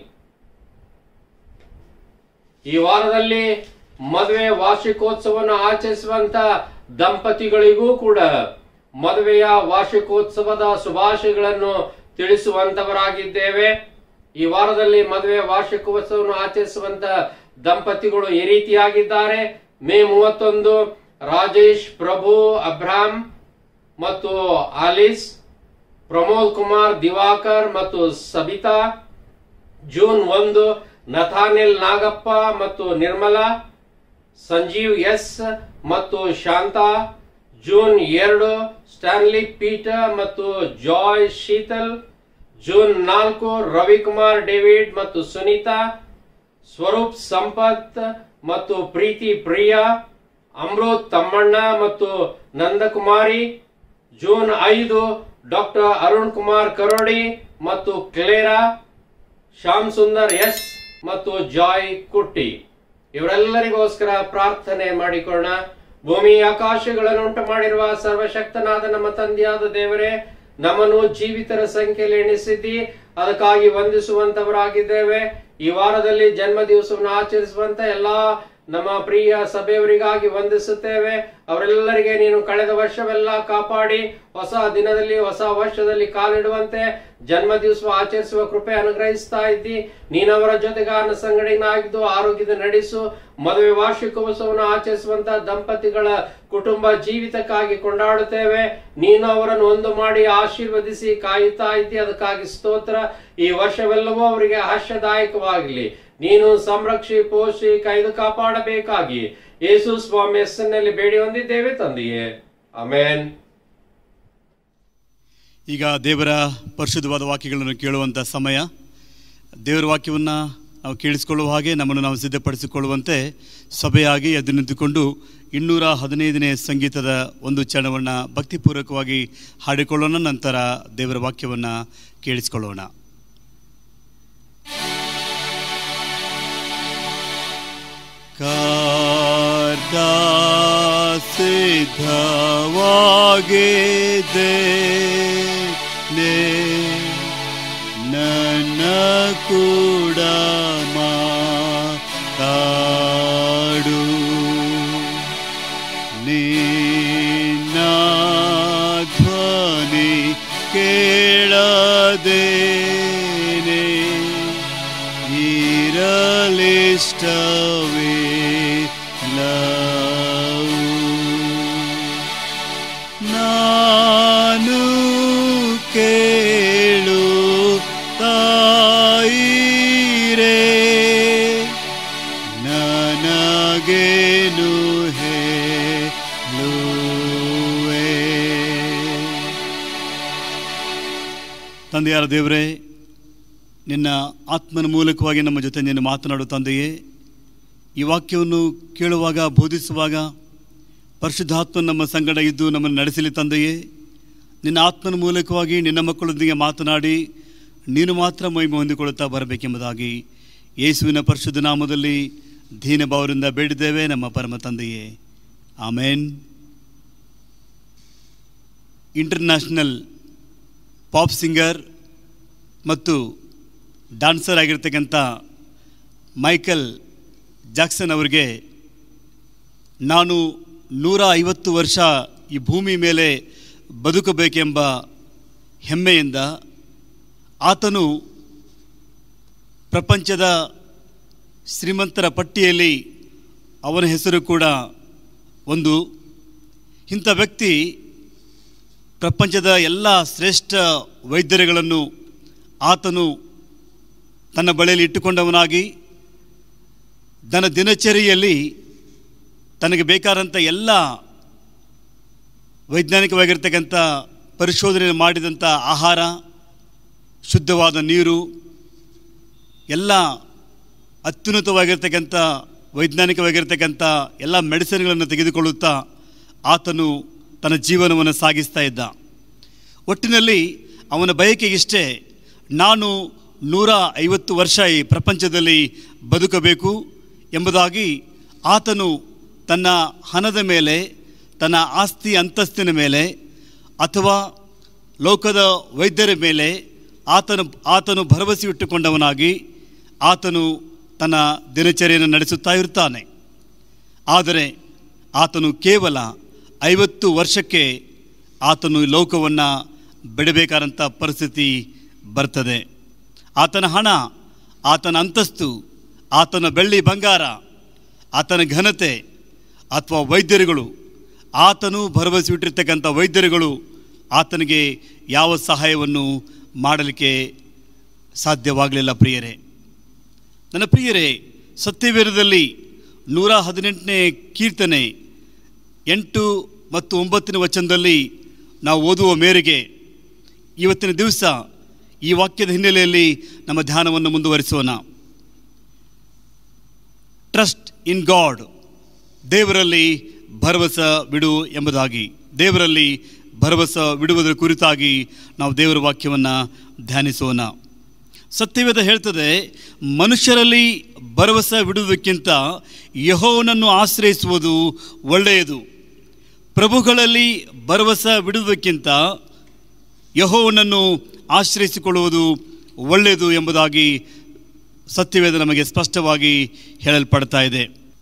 [SPEAKER 2] ಈ ವಾರದಲ್ಲಿ ಮದುವೆ ವಾರ್ಷಿಕೋತ್ಸವವನ್ನು ಆಚರಿಸುವಂತ ದಂಪತಿಗಳಿಗೂ ಕೂಡ ಮದುವೆಯ ವಾರ್ಷಿಕೋತ್ಸವದ ಶುಭಾಶಯಗಳನ್ನು ತಿಳಿಸುವಂತವರಾಗಿದ್ದೇವೆ. ಈ ವಾರದಲ್ಲಿ ಮದುವೆ ವಾರ್ಷಿಕೋತ್ಸವವನ್ನು ಆಚರಿಸುವಂತ ದಂಪತಿಗಳು ಈ ರೀತಿಯಾಗಿದ್ದಾರೆ. ಮೇ ಮೂವತ್ತೊಂದು ರಾಜೇಶ್ ಪ್ರಭು ಅಬ್ರಾಮ್ ಮತ್ತು ಆಲಿಸ್, ಪ್ರಮೋದ್ ಕುಮಾರ್ ದಿವಾಕರ್ ಮತ್ತು ಸಬಿತಾ. ಜೂನ್ ಒಂದು ನಥಾನಿಲ್ ನಾಗಪ್ಪ ಮತ್ತು ನಿರ್ಮಲಾ, ಸಂಜೀವ್ ಎಸ್ ಮತ್ತು ಶಾಂತಾ. ಜೂನ್ ಎರಡು ಸ್ಟಾನ್ಲಿ ಪೀಟರ್ ಮತ್ತು ಜಾಯ್ ಶೀತಲ್. ಜೂನ್ ನಾಲ್ಕು ರವಿಕುಮಾರ್ ಡೇವಿಡ್ ಮತ್ತು ಸುನೀತಾ, ಸ್ವರೂಪ್ ಸಂಪತ್ ಮತ್ತು ಪ್ರೀತಿ ಪ್ರಿಯಾ, ಅಮೃತ್ ತಮ್ಮಣ್ಣ ಮತ್ತು ನಂದಕುಮಾರಿ. ಜೂನ್ ಐದು ಡಾಕ್ಟರ್ ಅರುಣ್ ಕುಮಾರ್ ಕರೋಡಿ ಮತ್ತು ಕ್ಲೇರಾ, ಶ್ಯಾಮ್ ಸುಂದರ್ ಎಸ್ ಮತ್ತು ಜಾಯ್ ಕುಟ್ಟಿ. ಇವರೆಲ್ಲರಿಗೋಸ್ಕರ ಪ್ರಾರ್ಥನೆ ಮಾಡಿಕೊಳ್ಳೋಣ. ಭೂಮಿ ಆಕಾಶಗಳನ್ನು ಉಂಟು ಮಾಡಿರುವ ಸರ್ವಶಕ್ತನಾದ ನಮ್ಮ ತಂದೆಯಾದ ದೇವರೇ, ನಮ್ಮನ್ನು ಜೀವಿತರ ಸಂಖ್ಯೆಯಲ್ಲಿ ಎಣಿಸಿದ್ದಿ, ಅದಕ್ಕಾಗಿ ವಂದಿಸುವಂತವರಾಗಿದ್ದೇವೆ. ಈ ವಾರದಲ್ಲಿ ಜನ್ಮ ದಿವಸವನ್ನು ಆಚರಿಸುವಂತ ಎಲ್ಲಾ ನಮ್ಮ ಪ್ರಿಯ ಸಭೆಯವರಿಗಾಗಿ ವಂದಿಸುತ್ತೇವೆ. ಅವರೆಲ್ಲರಿಗೆ ನೀನು ಕಳೆದ ವರ್ಷವೆಲ್ಲ ಕಾಪಾಡಿ ಹೊಸ ದಿನದಲ್ಲಿ ಹೊಸ ವರ್ಷದಲ್ಲಿ ಕಾಲಿಡುವಂತೆ ಜನ್ಮ ದಿವಸ ಆಚರಿಸುವ ಕೃಪೆ ಅನುಗ್ರಹಿಸ್ತಾ ಇದ್ದಿ. ನೀನವರ ಜೊತೆಗಾರನ ಸಂಗಡಿನಾಗಿದ್ದು ಆರೋಗ್ಯದ ನಡೆಸು. ಮದುವೆ ವಾರ್ಷಿಕೋತ್ಸವವನ್ನು ಆಚರಿಸುವಂತಹ ದಂಪತಿಗಳ ಕುಟುಂಬ ಜೀವಿತಕ್ಕಾಗಿ ಕೊಂಡಾಡುತ್ತೇವೆ. ನೀನು ಅವರನ್ನು ಒಂದು ಮಾಡಿ ಆಶೀರ್ವದಿಸಿ ಕಾಯುತ್ತಾ ಇದ್ದಿ, ಅದಕ್ಕಾಗಿ ಸ್ತೋತ್ರ. ಈ ವರ್ಷವೆಲ್ಲವೂ ಅವರಿಗೆ ಹರ್ಷದಾಯಕವಾಗಲಿ. ನೀನು ಸಂರಕ್ಷಿ ಪೋಷಿ ಕೈದು ಕಾಪಾಡಬೇಕಾಗಿ ಯೇಸು ಸ್ವಾಮಿ ಹೆಸರಿನಲ್ಲಿ ಬೇಡಿ ಹೊಂದಿದ್ದೇವೆ ತಂದೆಯೇ, ಆಮೆನ್.
[SPEAKER 1] ಈಗ ದೇವರ ಪರಿಶುದ್ಧವಾದ ವಾಕ್ಯಗಳನ್ನು ಕೇಳುವಂಥ ಸಮಯ. ದೇವರ ವಾಕ್ಯವನ್ನು ನಾವು ಕೇಳಿಸಿಕೊಳ್ಳುವ ಹಾಗೆ ನಮ್ಮನ್ನು ನಾವು ಸಿದ್ಧಪಡಿಸಿಕೊಳ್ಳುವಂತೆ ಸಭೆಯಾಗಿ ಎದ್ದು ನಿಂತುಕೊಂಡು ಇನ್ನೂರ ಹದಿನೈದನೇ ಸಂಗೀತದ ಒಂದು ಚರಣವನ್ನು ಭಕ್ತಿಪೂರ್ವಕವಾಗಿ ಹಾಡಿಕೊಳ್ಳೋಣ. ನಂತರ ದೇವರ ವಾಕ್ಯವನ್ನು ಕೇಳಿಸಿಕೊಳ್ಳೋಣ. ಕರ್ತ ಸಿದ್ಧವಾಗಿದೆ ನನ್ನ ಕೂಡ ಮಾತಾಡು, ನಿನ್ನ ಧ್ವನಿ ಕೇಳದೇನೆ ಇರಲಿಷ್ಟವೇ ನಾನು ಕೇಳು ತಾಯಿರೇ, ನನಗೇನು ಹೇಳುವೆ. ತಂದೆಯಾದ ದೇವರೇ, ನಿನ್ನ ಆತ್ಮನ ಮೂಲಕವಾಗಿ ನಮ್ಮ ಜೊತೆ ನೀನು ಮಾತನಾಡು ತಂದೆಯೇ. ಈ ವಾಕ್ಯವನ್ನು ಕೇಳುವಾಗ ಬೋಧಿಸುವಾಗ ಪರಿಶುದ್ಧಾತ್ಮ ನಮ್ಮ ಸಂಗಡ ಇದ್ದು ನಮ್ಮನ್ನು ನಡೆಸಲಿ ತಂದೆಯೇ. ನಿನ್ನ ಆತ್ಮನ ಮೂಲಕವಾಗಿ ನಿನ್ನ ಮಕ್ಕಳೊಂದಿಗೆ ಮಾತನಾಡಿ ನೀನು ಮಾತ್ರ ಮಹಿಮೆ ಹೊಂದಿಕೊಳ್ಳುತ್ತಾ ಬರಬೇಕೆಂಬುದಾಗಿ ಯೇಸುವಿನ ಪರಿಶುದ್ಧ ನಾಮದಲ್ಲಿ ದೀನ ಭಾವದಿಂದ ಬೇಡಿದ್ದೇವೆ ನಮ್ಮ ಪರಮ ತಂದೆಯೇ, ಆಮೇನ್. ಇಂಟರ್ನ್ಯಾಷನಲ್ ಪಾಪ್ ಸಿಂಗರ್ ಮತ್ತು ಡ್ಯಾನ್ಸರ್ ಆಗಿರ್ತಕ್ಕಂಥ ಮೈಕಲ್ ಜಾಕ್ಸನ್ ಅವರಿಗೆ ನಾನು ನೂರ ಐವತ್ತು ವರ್ಷ ಈ ಭೂಮಿ ಮೇಲೆ ಬದುಕಬೇಕೆಂಬ ಹೆಮ್ಮೆಯಿಂದ ಆತನು ಪ್ರಪಂಚದ ಶ್ರೀಮಂತರ ಪಟ್ಟಿಯಲ್ಲಿ ಅವನ ಹೆಸರು ಕೂಡ ಒಂದು. ಇಂಥ ವ್ಯಕ್ತಿ ಪ್ರಪಂಚದ ಎಲ್ಲ ಶ್ರೇಷ್ಠ ವೈದ್ಯರುಗಳನ್ನು ಆತನು ತನ್ನ ಬಳಿಯಲ್ಲಿ ಇಟ್ಟುಕೊಂಡವನಾಗಿ ತನ್ನ ದಿನಚರಿಯಲ್ಲಿ ತನಗೆ ಬೇಕಾದಂಥ ಎಲ್ಲ ವೈಜ್ಞಾನಿಕವಾಗಿರ್ತಕ್ಕಂಥ ಪರಿಶೋಧನೆ ಮಾಡಿದಂಥ ಆಹಾರ, ಶುದ್ಧವಾದ ನೀರು, ಎಲ್ಲ ಅತ್ಯುನ್ನತವಾಗಿರ್ತಕ್ಕಂಥ ವೈಜ್ಞಾನಿಕವಾಗಿರ್ತಕ್ಕಂಥ ಎಲ್ಲ ಮೆಡಿಸಿನ್ಗಳನ್ನು ತೆಗೆದುಕೊಳ್ಳುತ್ತಾ ಆತನು ತನ್ನ ಜೀವನವನ್ನು ಸಾಗಿಸ್ತಾ ಇದ್ದ. ಒಟ್ಟಿನಲ್ಲಿ ಅವನ ಬಯಕೆಗಿಷ್ಟೇ, ನಾನು ನೂರ ಐವತ್ತು ವರ್ಷ ಈ ಪ್ರಪಂಚದಲ್ಲಿ ಬದುಕಬೇಕು ಎಂಬುದಾಗಿ ಆತನು ತನ್ನ ಹಣದ ಮೇಲೆ, ತನ್ನ ಆಸ್ತಿ ಅಂತಸ್ತಿನ ಮೇಲೆ ಅಥವಾ ಲೋಕದ ವೈದ್ಯರ ಮೇಲೆ ಆತನು ಆತನು ಭರವಸೆ ಇಟ್ಟುಕೊಂಡವನಾಗಿ ಆತನು ತನ್ನ ದಿನಚರಿಯನ್ನು ನಡೆಸುತ್ತಾ ಇರ್ತಾನೆ. ಆದರೆ ಆತನು ಕೇವಲ ಐವತ್ತು ವರ್ಷಕ್ಕೆ ಆತನು ಲೋಕವನ್ನು ಬಿಡಬೇಕಾದಂಥ ಪರಿಸ್ಥಿತಿ ಬರ್ತದೆ. ಆತನ ಹಣ, ಆತನ ಅಂತಸ್ತು, ಆತನ ಬೆಳ್ಳಿ ಬಂಗಾರ, ಆತನ ಘನತೆ ಅಥವಾ ವೈದ್ಯರುಗಳು, ಆತನು ಭರವಸೆ ಇಟ್ಟಿರ್ತಕ್ಕಂಥ ವೈದ್ಯರುಗಳು ಆತನಿಗೆ ಯಾವ ಸಹಾಯವನ್ನು ಮಾಡಲಿಕ್ಕೆ ಸಾಧ್ಯವಾಗಲಿಲ್ಲ. ಪ್ರಿಯರೇ, ನನ್ನ ಪ್ರಿಯರೇ, ಸತ್ಯವೇದದಲ್ಲಿ ನೂರ ಹದಿನೆಂಟನೇ ಕೀರ್ತನೆ ಎಂಟು ಮತ್ತು ಒಂಬತ್ತನೇ ವಚನದಲ್ಲಿ ನಾವು ಓದುವ ಮೇರೆಗೆ ಇವತ್ತಿನ ದಿವಸ ಈ ವಾಕ್ಯದ ಹಿನ್ನೆಲೆಯಲ್ಲಿ ನಮ್ಮ ಧ್ಯಾನವನ್ನು ಮುಂದುವರಿಸೋಣ. ಟ್ರಸ್ಟ್ ಇನ್ ಗಾಡ್, ದೇವರಲ್ಲಿ ಭರವಸೆ ಬಿಡು ಎಂಬುದಾಗಿ, ದೇವರಲ್ಲಿ ಭರವಸೆ ಬಿಡುವುದರ ಕುರಿತಾಗಿ ನಾವು ದೇವರ ವಾಕ್ಯವನ್ನು ಧ್ಯಾನಿಸೋಣ. ಸತ್ಯವೇದ ಹೇಳ್ತದೆ, ಮನುಷ್ಯರಲ್ಲಿ ಭರವಸೆ ಬಿಡುವುದಕ್ಕಿಂತ ಯೆಹೋವನನ್ನು ಆಶ್ರಯಿಸುವುದು ಒಳ್ಳೆಯದು. ಪ್ರಭುಗಳಲ್ಲಿ ಭರವಸೆ ಬಿಡುವುದಕ್ಕಿಂತ ಯೆಹೋವನನ್ನು ಆಶ್ರಯಿಸಿಕೊಳ್ಳುವುದು ಒಳ್ಳೆಯದು ಎಂಬುದಾಗಿ ಸತ್ಯವೇದ ನಮಗೆ ಸ್ಪಷ್ಟವಾಗಿ ಹೇಳಲ್ಪಡ್ತಾ ಇದೆ.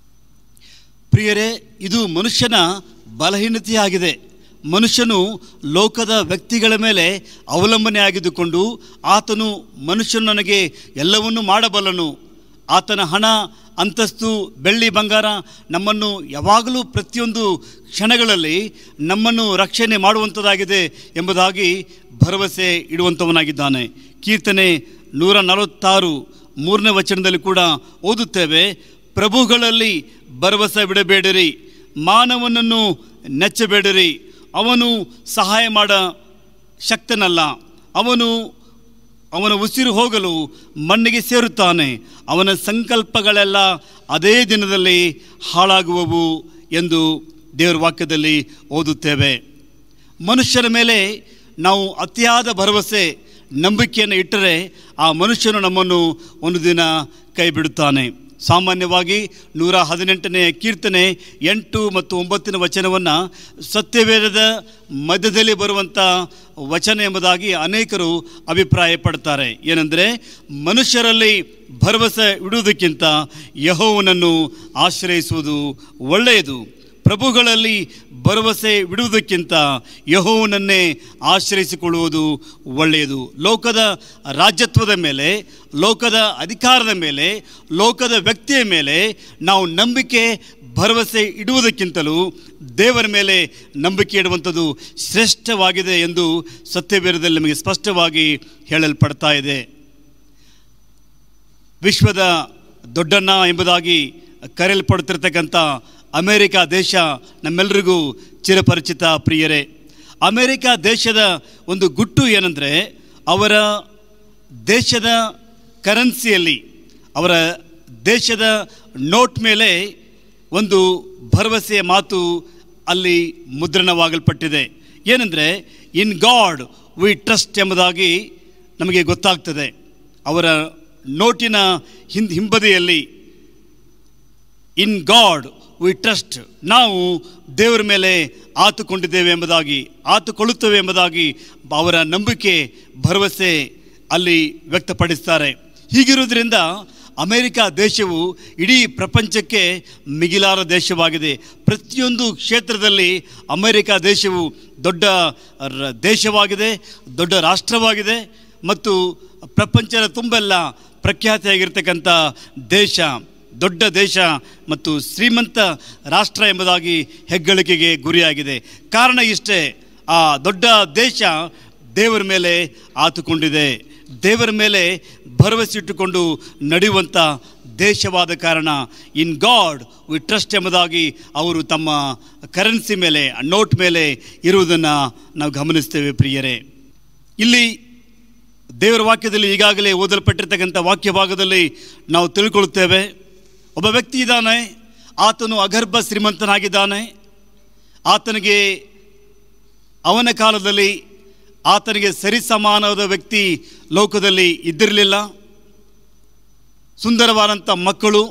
[SPEAKER 1] ಪ್ರಿಯರೇ, ಇದು ಮನುಷ್ಯನ ಬಲಹೀನತೆಯಾಗಿದೆ. ಮನುಷ್ಯನು ಲೋಕದ ವ್ಯಕ್ತಿಗಳ ಮೇಲೆ ಅವಲಂಬನೆ ಆಗಿದ್ದುಕೊಂಡು ಆತನು ಮನುಷ್ಯನು ನನಗೆ ಎಲ್ಲವನ್ನೂ ಮಾಡಬಲ್ಲನು, ಆತನ ಹಣ, ಅಂತಸ್ತು, ಬೆಳ್ಳಿ ಬಂಗಾರ ನಮ್ಮನ್ನು ಯಾವಾಗಲೂ ಪ್ರತಿಯೊಂದು ಕ್ಷಣಗಳಲ್ಲಿ ನಮ್ಮನ್ನು ರಕ್ಷಣೆ ಮಾಡುವಂಥದ್ದಾಗಿದೆ ಎಂಬುದಾಗಿ ಭರವಸೆ ಇಡುವಂಥವನಾಗಿದ್ದಾನೆ. ಕೀರ್ತನೆ ನೂರ ನಲವತ್ತಾರು ಮೂರನೇ ವಚನದಲ್ಲಿ ಕೂಡ ಓದುತ್ತೇವೆ, ಪ್ರಭುಗಳಲ್ಲಿ ಭರವಸೆ ಬಿಡಬೇಡಿರಿ, ಮಾನವನನ್ನು ನೆಚ್ಚಬೇಡಿರಿ, ಅವನು ಸಹಾಯ ಮಾಡ ಶಕ್ತನಲ್ಲ, ಅವನು ಅವನ ಉಸಿರು ಹೋಗಲು ಮಣ್ಣಿಗೆ ಸೇರುತ್ತಾನೆ, ಅವನ ಸಂಕಲ್ಪಗಳೆಲ್ಲ ಅದೇ ದಿನದಲ್ಲಿ ಹಾಳಾಗುವವು ಎಂದು ದೇವರ ವಾಕ್ಯದಲ್ಲಿ ಓದುತ್ತೇವೆ. ಮನುಷ್ಯರ ಮೇಲೆ ನಾವು ಅತಿಯಾದ ಭರವಸೆ, ನಂಬಿಕೆಯನ್ನು ಇಟ್ಟರೆ ಆ ಮನುಷ್ಯನು ನಮ್ಮನ್ನು ಒಂದು ದಿನ ಕೈ ಬಿಡುತ್ತಾನೆ. ಸಾಮಾನ್ಯವಾಗಿ ನೂರ ಹದಿನೆಂಟನೇ ಕೀರ್ತನೆ ಎಂಟು ಮತ್ತು ಒಂಬತ್ತನೇ ವಚನವನ್ನು ಸತ್ಯವೇದದ ಮಧ್ಯದಲ್ಲಿ ಬರುವಂಥ ವಚನ ಎಂಬುದಾಗಿ ಅನೇಕರು ಅಭಿಪ್ರಾಯ ಪಡ್ತಾರೆ. ಏನೆಂದರೆ, ಮನುಷ್ಯರಲ್ಲಿ ಭರವಸೆ ಇಡುವುದಕ್ಕಿಂತ ಯೆಹೋವನನ್ನು ಆಶ್ರಯಿಸುವುದು ಒಳ್ಳೆಯದು. ಪ್ರಭುಗಳಲ್ಲಿ ಭರವಸೆ ಬಿಡುವುದಕ್ಕಿಂತ ಯೆಹೋವನನ್ನೇ ಆಶ್ರಯಿಸಿಕೊಳ್ಳುವುದು ಒಳ್ಳೆಯದು. ಲೋಕದ ರಾಜ್ಯತ್ವದ ಮೇಲೆ, ಲೋಕದ ಅಧಿಕಾರದ ಮೇಲೆ, ಲೋಕದ ವ್ಯಕ್ತಿಯ ಮೇಲೆ ನಾವು ನಂಬಿಕೆ ಭರವಸೆ ಇಡುವುದಕ್ಕಿಂತಲೂ ದೇವರ ಮೇಲೆ ನಂಬಿಕೆ ಇಡುವಂಥದ್ದು ಶ್ರೇಷ್ಠವಾಗಿದೆ ಎಂದು ಸತ್ಯವೇದದಲ್ಲಿ ನಮಗೆ ಸ್ಪಷ್ಟವಾಗಿ ಹೇಳಲ್ಪಡ್ತಾ ಇದೆ. ವಿಶ್ವದ ದೊಡ್ಡಣ್ಣ ಎಂಬುದಾಗಿ ಕರೆಯಲ್ಪಡುತ್ತಿರ್ತಕ್ಕಂಥ ಅಮೇರಿಕಾ ದೇಶ ನಮ್ಮೆಲ್ಲರಿಗೂ ಚಿರಪರಿಚಿತ. ಪ್ರಿಯರೇ, ಅಮೇರಿಕಾ ದೇಶದ ಒಂದು ಗುಟ್ಟು ಏನಂದರೆ, ಅವರ ದೇಶದ ಕರೆನ್ಸಿಯಲ್ಲಿ, ಅವರ ದೇಶದ ನೋಟ್ ಮೇಲೆ ಒಂದು ಭರವಸೆಯ ಮಾತು ಅಲ್ಲಿ ಮುದ್ರಣವಾಗಲ್ಪಟ್ಟಿದೆ. ಏನೆಂದರೆ, ಇನ್ ಗಾಡ್ ವಿ ಟ್ರಸ್ಟ್ ಎಂಬುದಾಗಿ ನಮಗೆ ಗೊತ್ತಾಗ್ತದೆ. ಅವರ ನೋಟಿನ ಹಿಂದ್ ಹಿಂಬದಿಯಲ್ಲಿ ಇನ್ ಗಾಡ್ ವಿ ಟ್ರಸ್ಟ್, ನಾವು ದೇವರ ಮೇಲೆ ಆತುಕೊಂಡಿದ್ದೇವೆ ಎಂಬುದಾಗಿ, ಆತುಕೊಳ್ಳುತ್ತೇವೆ ಎಂಬುದಾಗಿ ಅವರ ನಂಬಿಕೆ ಭರವಸೆ ಅಲ್ಲಿ ವ್ಯಕ್ತಪಡಿಸ್ತಾರೆ. ಹೀಗಿರುವುದರಿಂದ ಅಮೇರಿಕಾ ದೇಶವು ಇಡೀ ಪ್ರಪಂಚಕ್ಕೆ ಮಿಗಿಲಾರ ದೇಶವಾಗಿದೆ. ಪ್ರತಿಯೊಂದು ಕ್ಷೇತ್ರದಲ್ಲಿ ಅಮೇರಿಕಾ ದೇಶವು ದೊಡ್ಡ ದೇಶವಾಗಿದೆ, ದೊಡ್ಡ ರಾಷ್ಟ್ರವಾಗಿದೆ ಮತ್ತು ಪ್ರಪಂಚದ ತುಂಬೆಲ್ಲ ಪ್ರಖ್ಯಾತಿಯಾಗಿರ್ತಕ್ಕಂಥ ದೇಶ, ದೊಡ್ಡ ದೇಶ ಮತ್ತು ಶ್ರೀಮಂತ ರಾಷ್ಟ್ರ ಎಂಬುದಾಗಿ ಹೆಗ್ಗಳಿಕೆಗೆ ಗುರಿಯಾಗಿದೆ. ಕಾರಣ ಇಷ್ಟೇ, ಆ ದೊಡ್ಡ ದೇಶ ದೇವರ ಮೇಲೆ ಆತುಕೊಂಡಿದೆ. ದೇವರ ಮೇಲೆ ಭರವಸೆ ಇಟ್ಟುಕೊಂಡು ನಡೆಯುವಂಥ ದೇಶವಾದ ಕಾರಣ ಇನ್ ಗಾಡ್ ವಿ ಟ್ರಸ್ಟ್ ಎಂಬುದಾಗಿ ಅವರು ತಮ್ಮ ಕರೆನ್ಸಿ ಮೇಲೆ, ನೋಟ್ ಮೇಲೆ ಇರುವುದನ್ನು ನಾವು ಗಮನಿಸ್ತೇವೆ ಪ್ರಿಯರೇ. ಇಲ್ಲಿ ದೇವರ ವಾಕ್ಯದಲ್ಲಿ ಈಗಾಗಲೇ ಓದಲ್ಪಟ್ಟಿರ್ತಕ್ಕಂಥ ವಾಕ್ಯ ಭಾಗದಲ್ಲಿ ನಾವು ತಿಳ್ಕೊಳ್ಳುತ್ತೇವೆ, ಒಬ್ಬ ವ್ಯಕ್ತಿ ಇದ್ದಾನೆ, ಆತನು ಅಗರ್ಭ ಶ್ರೀಮಂತನಾಗಿದ್ದಾನೆ. ಆತನಿಗೆ ಅವನ ಕಾಲದಲ್ಲಿ ಆತನಿಗೆ ಸರಿಸಮಾನವಾದ ವ್ಯಕ್ತಿ ಲೋಕದಲ್ಲಿ ಇದ್ದಿರಲಿಲ್ಲ. ಸುಂದರವಾದಂಥ ಮಕ್ಕಳು,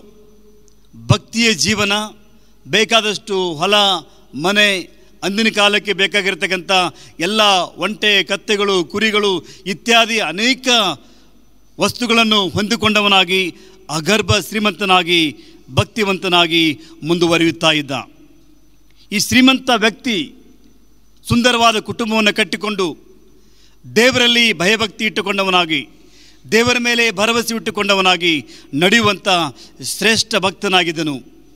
[SPEAKER 1] ಭಕ್ತಿಯ ಜೀವನ, ಬೇಕಾದಷ್ಟು ಹೊಲ ಮನೆ, ಅಂದಿನ ಕಾಲಕ್ಕೆ ಬೇಕಾಗಿರ್ತಕ್ಕಂಥ ಎಲ್ಲ ಒಂಟೆ ಕತ್ತೆಗಳು ಕುರಿಗಳು ಇತ್ಯಾದಿ ಅನೇಕ ವಸ್ತುಗಳನ್ನು ಹೊಂದಿಕೊಂಡವನಾಗಿ ಅಗರ್ಭ ಶ್ರೀಮಂತನಾಗಿ ಭಕ್ತಿವಂತನಾಗಿ ಮುಂದುವರಿಯುತ್ತಾ ಇದ್ದ. ಈ ಶ್ರೀಮಂತ ವ್ಯಕ್ತಿ ಸುಂದರವಾದ ಕುಟುಂಬವನ್ನು ಕಟ್ಟಿಕೊಂಡು ದೇವರಲ್ಲಿ ಭಯಭಕ್ತಿ ಇಟ್ಟುಕೊಂಡವನಾಗಿ ದೇವರ ಮೇಲೆ ಭರವಸೆ ಇಟ್ಟುಕೊಂಡವನಾಗಿ ನಡೆಯುವಂಥ ಶ್ರೇಷ್ಠ ಭಕ್ತನಾಗಿದ್ದನು.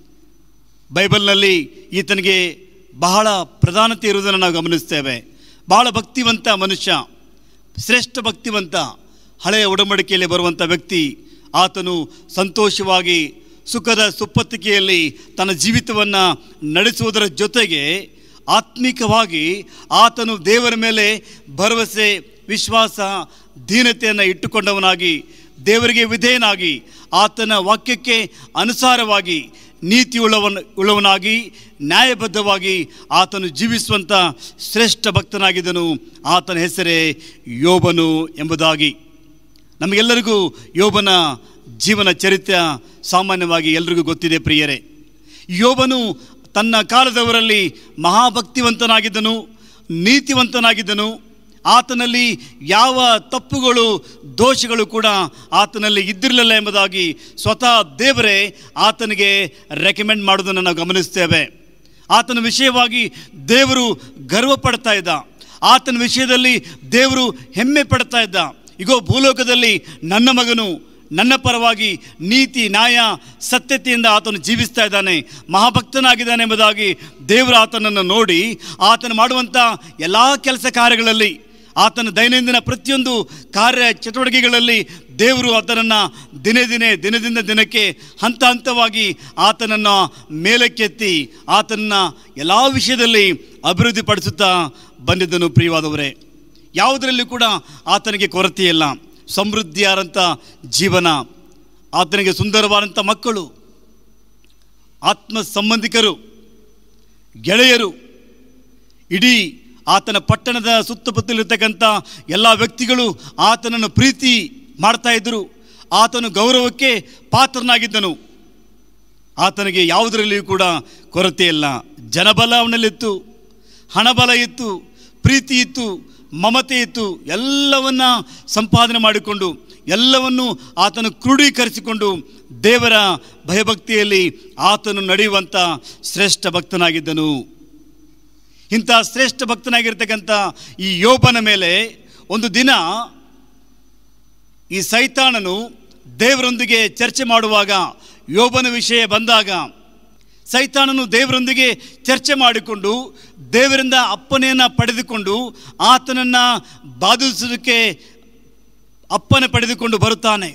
[SPEAKER 1] ಬೈಬಲ್ನಲ್ಲಿ ಈತನಿಗೆ ಬಹಳ ಪ್ರಧಾನತೆ ಇರುವುದನ್ನು ನಾವು ಗಮನಿಸ್ತೇವೆ. ಬಹಳ ಭಕ್ತಿವಂತ ಮನುಷ್ಯ, ಶ್ರೇಷ್ಠ ಭಕ್ತಿವಂತ, ಹಳೆಯ ಒಡಂಬಡಿಕೆಯಲ್ಲಿ ಬರುವಂಥ ವ್ಯಕ್ತಿ. ಆತನು ಸಂತೋಷವಾಗಿ ಸುಖದ ಸುಪ್ಪತ್ತಿಗೆಯಲ್ಲಿ ತನ್ನ ಜೀವಿತವನ್ನು ನಡೆಸುವುದರ ಜೊತೆಗೆ ಆತ್ಮಿಕವಾಗಿ ಆತನು ದೇವರ ಮೇಲೆ ಭರವಸೆ, ವಿಶ್ವಾಸ, ದೀನತೆಯನ್ನು ಇಟ್ಟುಕೊಂಡವನಾಗಿ ದೇವರಿಗೆ ವಿಧೇಯನಾಗಿ ಆತನ ವಾಕ್ಯಕ್ಕೆ ಅನುಸಾರವಾಗಿ ನೀತಿಯುಳ್ಳವನ ಉಳ್ಳವನಾಗಿ ನ್ಯಾಯಬದ್ಧವಾಗಿ ಆತನು ಜೀವಿಸುವಂಥ ಶ್ರೇಷ್ಠ ಭಕ್ತನಾಗಿದ್ದನು. ಆತನ ಹೆಸರೇ ಯೋಬನು ಎಂಬುದಾಗಿ. ನಮಗೆಲ್ಲರಿಗೂ ಯೋಬನ ಜೀವನ ಚರಿತ್ರೆ ಸಾಮಾನ್ಯವಾಗಿ ಎಲ್ರಿಗೂ ಗೊತ್ತಿದೆ ಪ್ರಿಯರೇ. ಯೋಬನು ತನ್ನ ಕಾಲದವರಲ್ಲಿ ಮಹಾಭಕ್ತಿವಂತನಾಗಿದ್ದನು, ನೀತಿವಂತನಾಗಿದ್ದನು. ಆತನಲ್ಲಿ ಯಾವ ತಪ್ಪುಗಳು ದೋಷಗಳು ಕೂಡ ಆತನಲ್ಲಿ ಇದ್ದಿರಲಿಲ್ಲ ಎಂಬುದಾಗಿ ಸ್ವತಃ ದೇವರೇ ಆತನಿಗೆ ರೆಕಮೆಂಡ್ ಮಾಡೋದನ್ನು ನಾವು ಗಮನಿಸ್ತೇವೆ. ಆತನ ವಿಷಯವಾಗಿ ದೇವರು ಗರ್ವ ಪಡ್ತಾ ಇದ್ದ. ಆತನ ವಿಷಯದಲ್ಲಿ ದೇವರು ಹೆಮ್ಮೆ ಪಡ್ತಾ ಇದ್ದ. ಇಗೋ, ಭೂಲೋಕದಲ್ಲಿ ನನ್ನ ಮಗನು ನನ್ನ ಪರವಾಗಿ ನೀತಿ ನ್ಯಾಯ ಸತ್ಯತೆಯಿಂದ ಆತನು ಜೀವಿಸ್ತಾ ಇದ್ದಾನೆ, ಮಹಾಭಕ್ತನಾಗಿದ್ದಾನೆ ಎಂಬುದಾಗಿ ದೇವರು ಆತನನ್ನು ನೋಡಿ ಆತನು ಮಾಡುವಂಥ ಎಲ್ಲ ಕೆಲಸ ಕಾರ್ಯಗಳಲ್ಲಿ, ಆತನ ದೈನಂದಿನ ಪ್ರತಿಯೊಂದು ಕಾರ್ಯ ಚಟುವಟಿಕೆಗಳಲ್ಲಿ ದೇವರು ಆತನನ್ನು ದಿನೇ ದಿನೇ ದಿನದಿಂದ ದಿನಕ್ಕೆ ಹಂತ ಹಂತವಾಗಿ ಆತನನ್ನು ಮೇಲಕ್ಕೆತ್ತಿ ಆತನನ್ನು ಎಲ್ಲ ವಿಷಯದಲ್ಲಿ ಅಭಿವೃದ್ಧಿಪಡಿಸುತ್ತಾ ಬಂದಿದ್ದನು. ಪ್ರಿಯವಾದವರೇ, ಯಾವುದರಲ್ಲಿ ಕೂಡ ಆತನಿಗೆ ಕೊರತೆಯಿಲ್ಲ. ಸಮೃದ್ಧಿಯಾದಂಥ ಜೀವನ, ಆತನಿಗೆ ಸುಂದರವಾದಂಥ ಮಕ್ಕಳು, ಆತ್ಮ ಸಂಬಂಧಿಕರು, ಗೆಳೆಯರು, ಇಡೀ ಆತನ ಪಟ್ಟಣದ ಸುತ್ತಮುತ್ತಲಿರ್ತಕ್ಕಂಥ ಎಲ್ಲ ವ್ಯಕ್ತಿಗಳು ಆತನನ್ನು ಪ್ರೀತಿ ಮಾಡ್ತಾ ಇದ್ದರು. ಆತನು ಗೌರವಕ್ಕೆ ಪಾತ್ರನಾಗಿದ್ದನು. ಆತನಿಗೆ ಯಾವುದರಲ್ಲಿಯೂ ಕೂಡ ಕೊರತೆ ಇಲ್ಲ. ಜನಬಲ ಅವನಲ್ಲಿತ್ತು, ಹಣಬಲ ಇತ್ತು, ಪ್ರೀತಿ ಇತ್ತು, ಮಮತೆ ಇತ್ತು. ಎಲ್ಲವನ್ನ ಸಂಪಾದನೆ ಮಾಡಿಕೊಂಡು ಎಲ್ಲವನ್ನು ಆತನು ಕ್ರೋಢೀಕರಿಸಿಕೊಂಡು ದೇವರ ಭಯಭಕ್ತಿಯಲ್ಲಿ ಆತನು ನಡೆಯುವಂಥ ಶ್ರೇಷ್ಠ ಭಕ್ತನಾಗಿದ್ದನು. ಇಂಥ ಶ್ರೇಷ್ಠ ಭಕ್ತನಾಗಿರ್ತಕ್ಕಂಥ ಈ ಯೋಬನ ಮೇಲೆ ಒಂದು ದಿನ ಈ ಸೈತಾನನು ದೇವರೊಂದಿಗೆ ಚರ್ಚೆ ಮಾಡುವಾಗ, ಯೋಬನ ವಿಷಯ ಬಂದಾಗ ಸೈತಾನನು ದೇವರೊಂದಿಗೆ ಚರ್ಚೆ ಮಾಡಿಕೊಂಡು ದೇವರಿಂದ ಅಪ್ಪನೆಯನ್ನು ಪಡೆದುಕೊಂಡು ಆತನನ್ನು ಬಾಧಿಸೋದಕ್ಕೆ ಅಪ್ಪನೆ ಪಡೆದುಕೊಂಡು ಬರುತ್ತಾನೆ.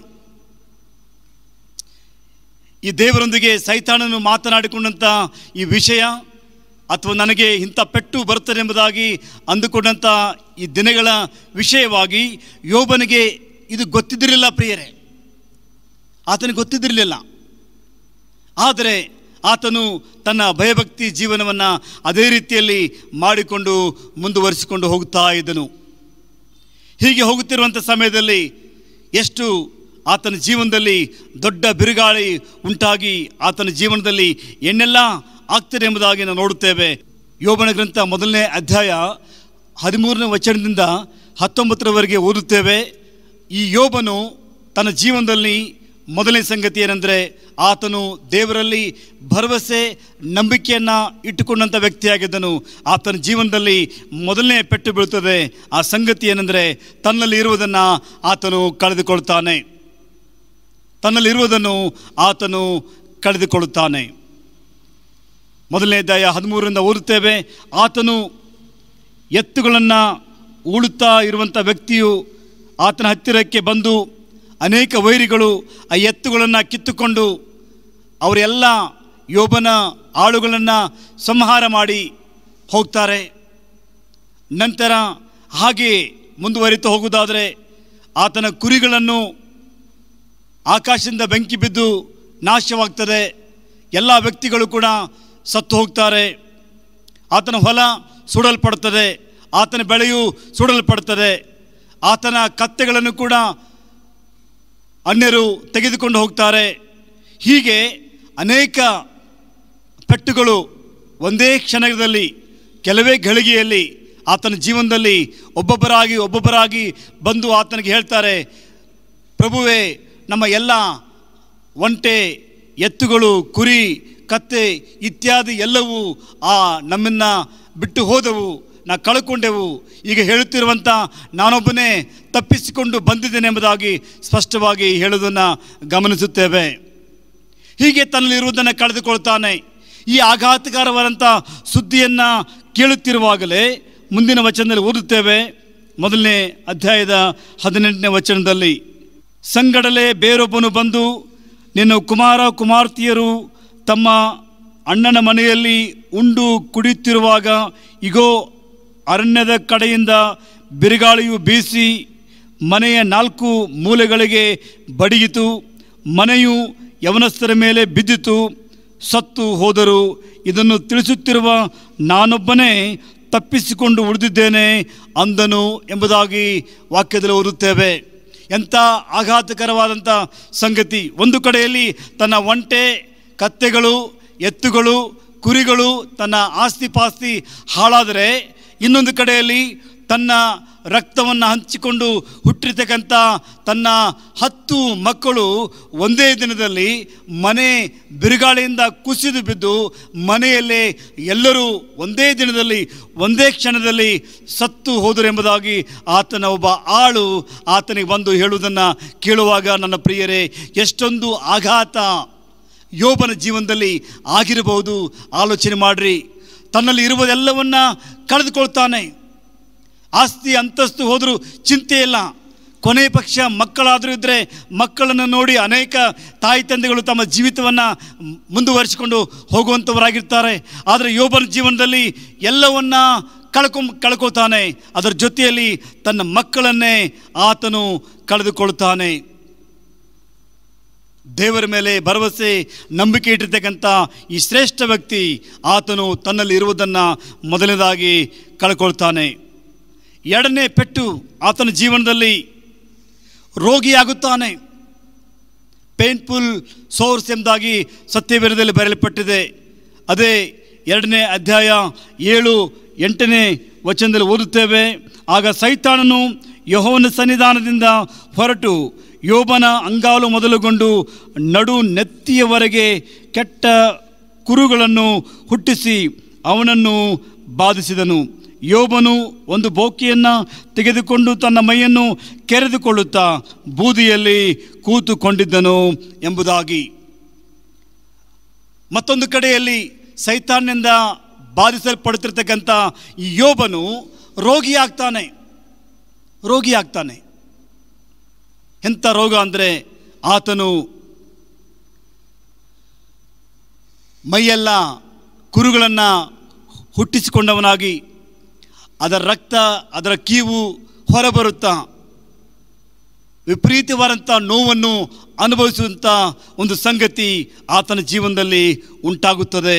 [SPEAKER 1] ಈ ದೇವರೊಂದಿಗೆ ಸೈತಾನನು ಮಾತನಾಡಿಕೊಂಡಂಥ ಈ ವಿಷಯ, ಅಥವಾ ನನಗೆ ಇಂಥ ಪೆಟ್ಟು ಬರುತ್ತದೆ ಎಂಬುದಾಗಿ ಅಂದುಕೊಂಡಂಥ ಈ ದಿನಗಳ ವಿಷಯವಾಗಿ ಯೋಬನಿಗೆ ಇದು ಗೊತ್ತಿದ್ದಿರಲಿಲ್ಲ ಪ್ರಿಯರೇ, ಆತನಿಗೆ ಗೊತ್ತಿದ್ದಿರಲಿಲ್ಲ. ಆದರೆ ಆತನು ತನ್ನ ಭಯಭಕ್ತಿ ಜೀವನವನ್ನು ಅದೇ ರೀತಿಯಲ್ಲಿ ಮಾಡಿಕೊಂಡು ಮುಂದುವರಿಸಿಕೊಂಡು ಹೋಗುತ್ತಾ ಇದ್ದನು. ಹೀಗೆ ಹೋಗುತ್ತಿರುವಂಥ ಸಮಯದಲ್ಲಿ ಎಷ್ಟು ಆತನ ಜೀವನದಲ್ಲಿ ದೊಡ್ಡ ಬಿರುಗಾಳಿ ಉಂಟಾಗಿ ಆತನ ಜೀವನದಲ್ಲಿ ಏನೆಲ್ಲ ಆಗ್ತದೆ ಎಂಬುದಾಗಿ ನಾವು ನೋಡುತ್ತೇವೆ. ಯೋಬನ ಗ್ರಂಥ ಮೊದಲನೇ ಅಧ್ಯಾಯ ಹದಿಮೂರನೇ ವಚನದಿಂದ ಹತ್ತೊಂಬತ್ತರವರೆಗೆ ಓದುತ್ತೇವೆ. ಈ ಯೋಬನು ತನ್ನ ಜೀವನದಲ್ಲಿ ಮೊದಲನೇ ಸಂಗತಿ ಏನೆಂದರೆ, ಆತನು ದೇವರಲ್ಲಿ ಭರವಸೆ ನಂಬಿಕೆಯನ್ನು ಇಟ್ಟುಕೊಂಡಂಥ ವ್ಯಕ್ತಿಯಾಗಿದ್ದನು. ಆತನ ಜೀವನದಲ್ಲಿ ಮೊದಲನೇ ಪೆಟ್ಟು ಬೀಳುತ್ತದೆ. ಆ ಸಂಗತಿ ಏನೆಂದರೆ, ತನ್ನಲ್ಲಿ ಇರುವುದನ್ನು ಆತನು ಕಳೆದುಕೊಳ್ತಾನೆ. ತನ್ನಲ್ಲಿರುವುದನ್ನು ಆತನು ಕಳೆದುಕೊಳ್ಳುತ್ತಾನೆ. ಮೊದಲನೇ ಅಧ್ಯಾಯ ಹದಿಮೂರರಿಂದ ಓದುತ್ತೇವೆ. ಆತನು ಎತ್ತುಗಳನ್ನು ಉಳುತ್ತಾ ಇರುವಂಥ ವ್ಯಕ್ತಿಯು ಆತನ ಹತ್ತಿರಕ್ಕೆ ಬಂದು ಅನೇಕ ವೈರಿಗಳು ಆ ಎತ್ತುಗಳನ್ನು ಕಿತ್ತುಕೊಂಡು ಅವರೆಲ್ಲ ಯೋಬನ ಆಳುಗಳನ್ನು ಸಂಹಾರ ಮಾಡಿ ಹೋಗ್ತಾರೆ. ನಂತರ ಹಾಗೆ ಮುಂದುವರಿತು ಹೋಗುವುದಾದರೆ ಆತನ ಕುರಿಗಳನ್ನು ಆಕಾಶದಿಂದ ಬೆಂಕಿ ಬಿದ್ದು ನಾಶವಾಗ್ತದೆ. ಎಲ್ಲ ವ್ಯಕ್ತಿಗಳು ಕೂಡ ಸತ್ತು ಹೋಗ್ತಾರೆ. ಆತನ ಹೊಲ ಸುಡಲ್ಪಡ್ತದೆ, ಆತನ ಬೆಳೆಯು ಸುಡಲ್ಪಡ್ತದೆ. ಆತನ ಕತ್ತೆಗಳನ್ನು ಕೂಡ ಅನ್ಯರು ತೆಗೆದುಕೊಂಡು ಹೋಗ್ತಾರೆ. ಹೀಗೆ ಅನೇಕ ಪೆಟ್ಟುಗಳು ಒಂದೇ ಕ್ಷಣದಲ್ಲಿ, ಕೆಲವೇ ಗಳಿಗೆಯಲ್ಲಿ ಆತನ ಜೀವನದಲ್ಲಿ ಒಬ್ಬೊಬ್ಬರಾಗಿ ಒಬ್ಬೊಬ್ಬರಾಗಿ ಬಂದು ಆತನಿಗೆ ಹೇಳ್ತಾರೆ, ಪ್ರಭುವೇ, ನಮ್ಮ ಎಲ್ಲ ಒಂಟೆ, ಎತ್ತುಗಳು, ಕುರಿ, ಕತ್ತೆ ಇತ್ಯಾದಿ ಎಲ್ಲವೂ ಆ ನಮ್ಮನ್ನು ಬಿಟ್ಟು ಹೋದವು, ನಾ ಕಳ್ಕೊಂಡೆವು. ಈಗ ಹೇಳುತ್ತಿರುವಂಥ ನಾನೊಬ್ಬನೇ ತಪ್ಪಿಸಿಕೊಂಡು ಬಂದಿದ್ದೇನೆ ಎಂಬುದಾಗಿ ಸ್ಪಷ್ಟವಾಗಿ ಹೇಳುವುದನ್ನು ಗಮನಿಸುತ್ತೇವೆ. ಹೀಗೆ ತನ್ನಲ್ಲಿರುವುದನ್ನು ಕಳೆದುಕೊಳ್ತಾನೆ. ಈ ಆಘಾತಕಾರವಾದಂಥ ಸುದ್ದಿಯನ್ನು ಕೇಳುತ್ತಿರುವಾಗಲೇ ಮುಂದಿನ ವಚನದಲ್ಲಿ ಓದುತ್ತೇವೆ. ಮೊದಲನೇ ಅಧ್ಯಾಯದ ಹದಿನೆಂಟನೇ ವಚನದಲ್ಲಿ, ಸಂಗಡಲೇ ಬೇರೊಬ್ಬನು ಬಂದು, ನಿನ್ನ ಕುಮಾರ ಕುಮಾರ್ತಿಯರು ತಮ್ಮ ಅಣ್ಣನ ಮನೆಯಲ್ಲಿ ಉಂಡು ಕುಡಿಯುತ್ತಿರುವಾಗ ಇಗೋ ಅರಣ್ಯದ ಕಡೆಯಿಂದ ಬಿರುಗಾಳಿಯು ಬೀಸಿ ಮನೆಯ ನಾಲ್ಕು ಮೂಲೆಗಳಿಗೆ ಬಡಿಯಿತು. ಮನೆಯು ಯವನಸ್ಥರ ಮೇಲೆ ಬಿದ್ದಿತು, ಸತ್ತು ಹೋದರು. ಇದನ್ನು ತಿಳಿಸುತ್ತಿರುವ ನಾನೊಬ್ಬನೇ ತಪ್ಪಿಸಿಕೊಂಡು ಉಳಿದಿದ್ದೇನೆ ಅಂದನು ಎಂಬುದಾಗಿ ವಾಕ್ಯದಲ್ಲಿ ಓದುತ್ತೇವೆ. ಎಂಥ ಆಘಾತಕರವಾದಂಥ ಸಂಗತಿ! ಒಂದು ಕಡೆಯಲ್ಲಿ ತನ್ನ ಒಂಟೆ, ಕತ್ತೆಗಳು, ಎತ್ತುಗಳು, ಕುರಿಗಳು, ತನ್ನ ಆಸ್ತಿ ಪಾಸ್ತಿ ಹಾಳಾದರೆ, ಇನ್ನೊಂದು ಕಡೆಯಲ್ಲಿ ತನ್ನ ರಕ್ತವನ್ನು ಹಂಚಿಕೊಂಡು ಹುಟ್ಟಿರ್ತಕ್ಕಂಥ ತನ್ನ ಹತ್ತು ಮಕ್ಕಳು ಒಂದೇ ದಿನದಲ್ಲಿ ಮನೆ ಬಿರುಗಾಳಿಯಿಂದ ಕುಸಿದು ಬಿದ್ದು ಮನೆಯಲ್ಲೇ ಎಲ್ಲರೂ ಒಂದೇ ದಿನದಲ್ಲಿ ಒಂದೇ ಕ್ಷಣದಲ್ಲಿ ಸತ್ತು ಹೋದರು ಎಂಬುದಾಗಿ ಆತನ ಒಬ್ಬ ಆಳು ಆತನಿಗೆ ಬಂದು ಹೇಳುವುದನ್ನು ಕೇಳುವಾಗ, ನನ್ನ ಪ್ರಿಯರೇ, ಎಷ್ಟೊಂದು ಆಘಾತ ಯೋಬನ ಜೀವನದಲ್ಲಿ ಆಗಿರಬಹುದು. ಆಲೋಚನೆ ಮಾಡಿರಿ. ತನ್ನಲ್ಲಿ ಇರುವುದೆಲ್ಲವನ್ನ ಕಳೆದುಕೊಳ್ತಾನೆ. ಆಸ್ತಿ ಅಂತಸ್ತು ಹೋದರೂ ಚಿಂತೆ ಇಲ್ಲ. ಕೊನೆಯ ಪಕ್ಷ ಮಕ್ಕಳಾದರೂ ಇದ್ದರೆ ಮಕ್ಕಳನ್ನು ನೋಡಿ ಅನೇಕ ತಾಯಿ ತಂದೆಗಳು ತಮ್ಮ ಜೀವಿತವನ್ನು ಮುಂದುವರಿಸಿಕೊಂಡು ಹೋಗುವಂಥವರಾಗಿರ್ತಾರೆ. ಆದರೆ ಯೋಬನ ಜೀವನದಲ್ಲಿ ಎಲ್ಲವನ್ನ ಕಳ್ಕೊ ಕಳ್ಕೊಳ್ತಾನೆ. ಅದರ ಜೊತೆಯಲ್ಲಿ ತನ್ನ ಮಕ್ಕಳನ್ನೇ ಆತನು ಕಳೆದುಕೊಳ್ತಾನೆ. ದೇವರ ಮೇಲೆ ಭರವಸೆ ನಂಬಿಕೆ ಇಟ್ಟಿರ್ತಕ್ಕಂಥ ಈ ಶ್ರೇಷ್ಠ ವ್ಯಕ್ತಿ ಆತನು ತನ್ನಲ್ಲಿ ಇರುವುದನ್ನು ಮೊದಲನೇದಾಗಿ ಕಳ್ಕೊಳ್ತಾನೆ. ಎರಡನೇ ಪೆಟ್ಟು, ಆತನ ಜೀವನದಲ್ಲಿ ರೋಗಿಯಾಗುತ್ತಾನೆ. ಪೇನ್ಫುಲ್ ಸೋರ್ಸ್ ಎಂಬುದಾಗಿ ಸತ್ಯವೇದದಲ್ಲಿ ಬರೆಯಲ್ಪಟ್ಟಿದೆ. ಅದೇ ಎರಡನೇ ಅಧ್ಯಾಯ ಏಳು ಎಂಟನೇ ವಚನದಲ್ಲಿ ಓದುತ್ತೇವೆ. ಆಗ ಸೈತಾನನು ಯೆಹೋವನ ಸನ್ನಿಧಾನದಿಂದ ಹೊರಟು ಯೋಬನ ಅಂಗಾಲು ಮೊದಲುಗೊಂಡು ನಡು ನೆತ್ತಿಯವರೆಗೆ ಕೆಟ್ಟ ಕುರುಗಳನ್ನು ಹುಟ್ಟಿಸಿ ಅವನನ್ನು ಬಾಧಿಸಿದನು. ಯೋಬನು ಒಂದು ಬೋಕಿಯನ್ನು ತೆಗೆದುಕೊಂಡು ತನ್ನ ಮೈಯನ್ನು ಕೆರೆದುಕೊಳ್ಳುತ್ತಾ ಬೂದಿಯಲ್ಲಿ ಕೂತುಕೊಂಡಿದ್ದನು ಎಂಬುದಾಗಿ. ಮತ್ತೊಂದು ಕಡೆಯಲ್ಲಿ ಸೈತಾನ್ನಿಂದ ಬಾಧಿಸಲ್ಪಡುತ್ತಿರ್ತಕ್ಕಂಥ ಈ ಯೋಬನು ರೋಗಿಯಾಗ್ತಾನೆ ರೋಗಿಯಾಗ್ತಾನೆ ಎಂಥ ರೋಗ ಅಂದರೆ, ಆತನು ಮೈಯೆಲ್ಲ ಕುರುಗಳನ್ನು ಹುಟ್ಟಿಸಿಕೊಂಡವನಾಗಿ ಅದರ ರಕ್ತ, ಅದರ ಕೀವು ಹೊರಬರುತ್ತಾ ವಿಪರೀತವಾದಂಥ ನೋವನ್ನು ಅನುಭವಿಸುವಂಥ ಒಂದು ಸಂಗತಿ ಆತನ ಜೀವನದಲ್ಲಿ ಉಂಟಾಗುತ್ತದೆ.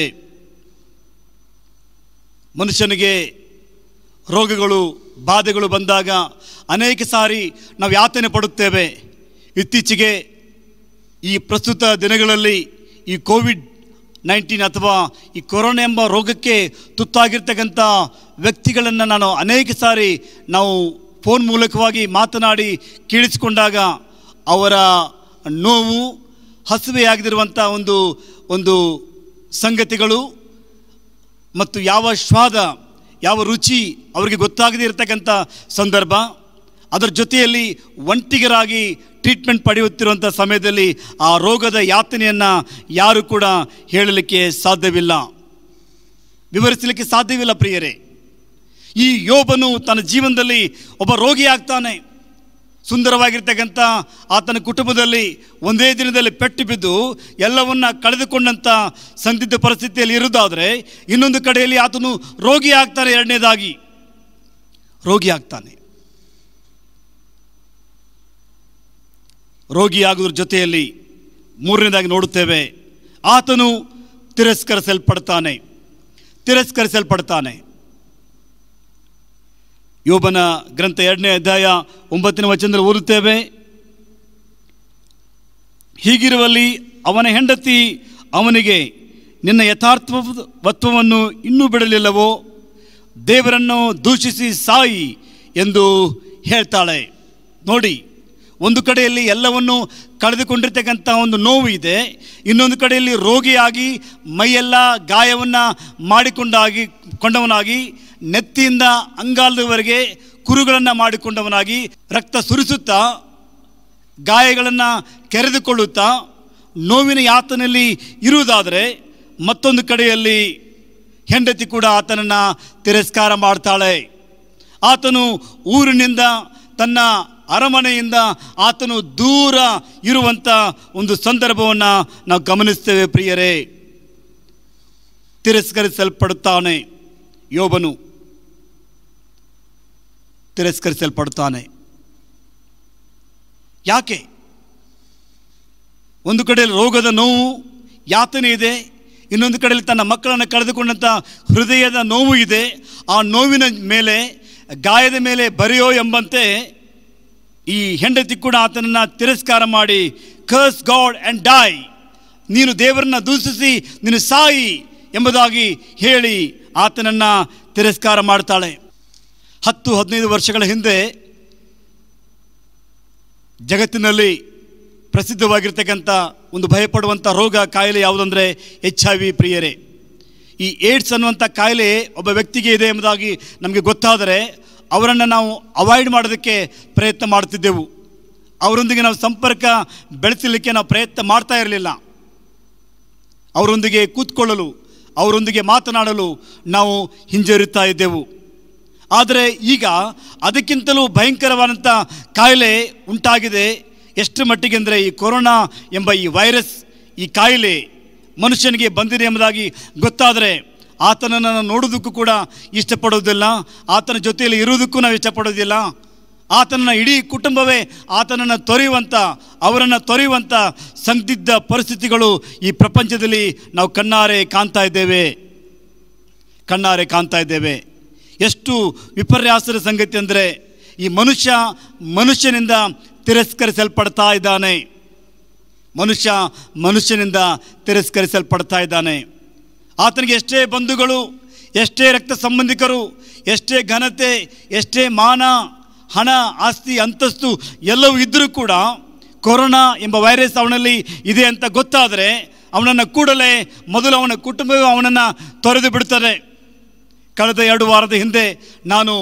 [SPEAKER 1] ಮನುಷ್ಯನಿಗೆ ರೋಗಗಳು, ಬಾಧೆಗಳು ಬಂದಾಗ ಅನೇಕ ಸಾರಿ ನಾವು ಯಾತನೆ ಪಡುತ್ತೇವೆ. ಇತ್ತೀಚೆಗೆ ಈ ಪ್ರಸ್ತುತ ದಿನಗಳಲ್ಲಿ ಈ ಕೋವಿಡ್ ನೈನ್ಟೀನ್ ಅಥವಾ ಈ ಕೊರೋನಾ ಎಂಬ ರೋಗಕ್ಕೆ ತುತ್ತಾಗಿರ್ತಕ್ಕಂಥ ವ್ಯಕ್ತಿಗಳನ್ನು ನಾನು ಅನೇಕ ಸಾರಿ ನಾವು ಫೋನ್ ಮೂಲಕವಾಗಿ ಮಾತನಾಡಿ ಕೇಳಿಸಿಕೊಂಡಾಗ ಅವರ ನೋವು, ಹಸಿವೆಯಾಗದಿರುವಂಥ ಒಂದು ಒಂದು ಸಂಗತಿಗಳು ಮತ್ತು ಯಾವ ಸ್ವಾದ, ಯಾವ ರುಚಿ ಅವರಿಗೆ ಗೊತ್ತಾಗದೇ ಇರತಕ್ಕಂಥ ಸಂದರ್ಭ, ಅದರ ಜೊತೆಯಲ್ಲಿ ಒಂಟಿಗರಾಗಿ ಟ್ರೀಟ್ಮೆಂಟ್ ಪಡೆಯುತ್ತಿರುವಂಥ ಸಮಯದಲ್ಲಿ ಆ ರೋಗದ ಯಾತನೆಯನ್ನು ಯಾರು ಕೂಡ ಹೇಳಲಿಕ್ಕೆ ಸಾಧ್ಯವಿಲ್ಲ, ವಿವರಿಸಲಿಕ್ಕೆ ಸಾಧ್ಯವಿಲ್ಲ. ಪ್ರಿಯರೇ, ಈ ಯೋಬನು ತನ್ನ ಜೀವನದಲ್ಲಿ ಒಬ್ಬ ರೋಗಿ ಆಗ್ತಾನೆ. ಸುಂದರವಾಗಿರ್ತಕ್ಕಂಥ ಆತನ ಕುಟುಂಬದಲ್ಲಿ ಒಂದೇ ದಿನದಲ್ಲಿ ಪೆಟ್ಟು ಬಿದ್ದು ಎಲ್ಲವನ್ನ ಕಳೆದುಕೊಂಡಂಥ ಸಂದಿಗ್ಧ ಪರಿಸ್ಥಿತಿಯಲ್ಲಿ ಇರುವುದಾದರೆ, ಇನ್ನೊಂದು ಕಡೆಯಲ್ಲಿ ಆತನು ರೋಗಿ ಆಗ್ತಾನೆ. ಎರಡನೇದಾಗಿ ರೋಗಿ ಆಗ್ತಾನೆ. ರೋಗಿಯಾಗುವುದ್ರ ಜೊತೆಯಲ್ಲಿ ಮೂರನೇದಾಗಿ ನೋಡುತ್ತೇವೆ, ಆತನು ತಿರಸ್ಕರಿಸಲ್ಪಡ್ತಾನೆ. ತಿರಸ್ಕರಿಸಲ್ಪಡ್ತಾನೆ ಯೋಬನ ಗ್ರಂಥ ಎರಡನೇ ಅಧ್ಯಾಯ ಒಂಬತ್ತನೇ ವಚನದಲ್ಲಿ ಓದುತ್ತೇವೆ, ಹೀಗಿರುವಲ್ಲಿ ಅವನ ಹೆಂಡತಿ ಅವನಿಗೆ, ನಿನ್ನ ಯಥಾರ್ಥವತ್ವವನ್ನು ಇನ್ನೂ ಬಿಡಲಿಲ್ಲವೋ, ದೇವರನ್ನು ದೂಷಿಸಿ ಸಾಯಿ ಎಂದು ಹೇಳ್ತಾಳೆ. ನೋಡಿ, ಒಂದು ಕಡೆಯಲ್ಲಿ ಎಲ್ಲವನ್ನು ಕಳೆದುಕೊಂಡಿರ್ತಕ್ಕಂಥ ಒಂದು ನೋವು ಇದೆ, ಇನ್ನೊಂದು ಕಡೆಯಲ್ಲಿ ರೋಗಿಯಾಗಿ ಮೈಯೆಲ್ಲ ಗಾಯವನ್ನು ಮಾಡಿಕೊಂಡಾಗಿ ಕೊಂಡವನಾಗಿ ನೆತ್ತಿಯಿಂದ ಅಂಗಾಲದವರೆಗೆ ಕುರುಗಳನ್ನು ಮಾಡಿಕೊಂಡವನಾಗಿ ರಕ್ತ ಸುರಿಸುತ್ತಾ ಗಾಯಗಳನ್ನು ಕೆರೆದುಕೊಳ್ಳುತ್ತಾ ನೋವಿನ ಯಾತನೆಯಲ್ಲಿ ಇರುವುದಾದರೆ, ಮತ್ತೊಂದು ಕಡೆಯಲ್ಲಿ ಹೆಂಡತಿ ಕೂಡ ಆತನನ್ನು ತಿರಸ್ಕಾರ ಮಾಡ್ತಾಳೆ. ಆತನು ಊರಿನಿಂದ, ತನ್ನ ಅರಮನೆಯಿಂದ ಆತನು ದೂರ ಇರುವಂಥ ಒಂದು ಸಂದರ್ಭವನ್ನು ನಾವು ಗಮನಿಸ್ತೇವೆ ಪ್ರಿಯರೇ. ತಿರಸ್ಕರಿಸಲ್ಪಡುತ್ತಾನೆ ಯೋಬನು, ತಿರಸ್ಕರಿಸಲ್ಪಡುತ್ತಾನೆ. ಯಾಕೆ? ಒಂದು ಕಡೆಯಲ್ಲಿ ರೋಗದ ನೋವು ಯಾತನೆ ಇದೆ, ಇನ್ನೊಂದು ಕಡೆಯಲ್ಲಿ ತನ್ನ ಮಕ್ಕಳನ್ನು ಕಳೆದುಕೊಂಡಂಥ ಹೃದಯದ ನೋವು ಇದೆ. ಆ ನೋವಿನ ಮೇಲೆ, ಗಾಯದ ಮೇಲೆ ಬರೆಯೋ ಎಂಬಂತೆ ಈ ಹೆಂಡತಿ ಕೂಡ ಆತನನ್ನು ತಿರಸ್ಕಾರ ಮಾಡಿ, ಕರ್ಸ್ ಗಾಡ್ ಆ್ಯಂಡ್ ಡೈ, ನೀನು ದೇವರನ್ನ ದೂಷಿಸಿ ನೀನು ಸಾಯಿ ಎಂಬುದಾಗಿ ಹೇಳಿ ಆತನನ್ನು ತಿರಸ್ಕಾರ ಮಾಡ್ತಾಳೆ. ಹತ್ತು ಹದಿನೈದು ವರ್ಷಗಳ ಹಿಂದೆ ಜಗತ್ತಿನಲ್ಲಿ ಪ್ರಸಿದ್ಧವಾಗಿರ್ತಕ್ಕಂಥ ಒಂದು ಭಯಪಡುವಂಥ ರೋಗ, ಕಾಯಿಲೆ ಯಾವುದಂದರೆ ಎಚ್ ಐ ವಿ ಪ್ರಿಯರೇ. ಈ ಏಡ್ಸ್ ಅನ್ನುವಂಥ ಕಾಯಿಲೆ ಒಬ್ಬ ವ್ಯಕ್ತಿಗೆ ಇದೆ ಎಂಬುದಾಗಿ ನಮಗೆ ಗೊತ್ತಾದರೆ ಅವರನ್ನು ನಾವು ಅವಾಯ್ಡ್ ಮಾಡೋದಕ್ಕೆ ಪ್ರಯತ್ನ ಮಾಡ್ತಿದ್ದೆವು. ಅವರೊಂದಿಗೆ ನಾವು ಸಂಪರ್ಕ ಬೆಳೆಸಲಿಕ್ಕೆ ನಾವು ಪ್ರಯತ್ನ ಮಾಡ್ತಾ ಇರಲಿಲ್ಲ. ಅವರೊಂದಿಗೆ ಕೂತ್ಕೊಳ್ಳಲು, ಅವರೊಂದಿಗೆ ಮಾತನಾಡಲು ನಾವು ಹಿಂಜರಿತಾ ಇದ್ದೆವು. ಆದರೆ ಈಗ ಅದಕ್ಕಿಂತಲೂ ಭಯಂಕರವಾದಂಥ ಕಾಯಿಲೆ ಉಂಟಾಗಿದೆ. ಎಷ್ಟು ಮಟ್ಟಿಗೆ ಅಂದರೆ, ಈ ಕೊರೋನಾ ಎಂಬ ಈ ವೈರಸ್, ಈ ಕಾಯಿಲೆ ಮನುಷ್ಯನಿಗೆ ಬಂದಿದೆ ಎಂಬುದಾಗಿ ಗೊತ್ತಾದರೆ ಆತನನ್ನು ನೋಡೋದಕ್ಕೂ ಕೂಡ ಇಷ್ಟಪಡೋದಿಲ್ಲ, ಆತನ ಜೊತೆಯಲ್ಲಿ ಇರುವುದಕ್ಕೂ ನಾವು ಇಷ್ಟಪಡೋದಿಲ್ಲ. ಆತನ ಇಡೀ ಕುಟುಂಬವೇ ಆತನನ್ನು ತೊರೆಯುವಂಥ, ಅವರನ್ನು ತೊರೆಯುವಂಥ ಸಂದಿಗ್ಧ ಪರಿಸ್ಥಿತಿಗಳು ಈ ಪ್ರಪಂಚದಲ್ಲಿ ನಾವು ಕಣ್ಣಾರೆ ಕಾಣ್ತಾ ಇದ್ದೇವೆ ಕಣ್ಣಾರೆ ಕಾಣ್ತಾ ಇದ್ದೇವೆ. ಎಷ್ಟು ವಿಪರ್ಯಾಸದ ಸಂಗತಿ ಅಂದರೆ, ಈ ಮನುಷ್ಯ ಮನುಷ್ಯನಿಂದ ತಿರಸ್ಕರಿಸಲ್ಪಡ್ತಾ ಇದ್ದಾನೆ. ಮನುಷ್ಯ ಮನುಷ್ಯನಿಂದ ತಿರಸ್ಕರಿಸಲ್ಪಡ್ತಾ ಇದ್ದಾನೆ. ಆತನಿಗೆ ಎಷ್ಟೇ ಬಂಧುಗಳು, ಎಷ್ಟೇ ರಕ್ತ ಸಂಬಂಧಿಕರು, ಎಷ್ಟೇ ಘನತೆ, ಎಷ್ಟೇ ಮಾನ, ಹಣ, ಆಸ್ತಿ, ಅಂತಸ್ತು ಎಲ್ಲವೂ ಇದ್ದರೂ ಕೂಡ ಕೊರೋನಾ ಎಂಬ ವೈರಸ್ ಅವನಲ್ಲಿ ಇದೆ ಅಂತ ಗೊತ್ತಾದರೆ ಅವನನ್ನು ಕೂಡಲೇ ಮೊದಲು ಅವನ ಕುಟುಂಬವೇ ಅವನನ್ನು ತೊರೆದು ಬಿಡ್ತದೆ. ಕಳೆದ ಎರಡು ವಾರದ ಹಿಂದೆ ನಾನು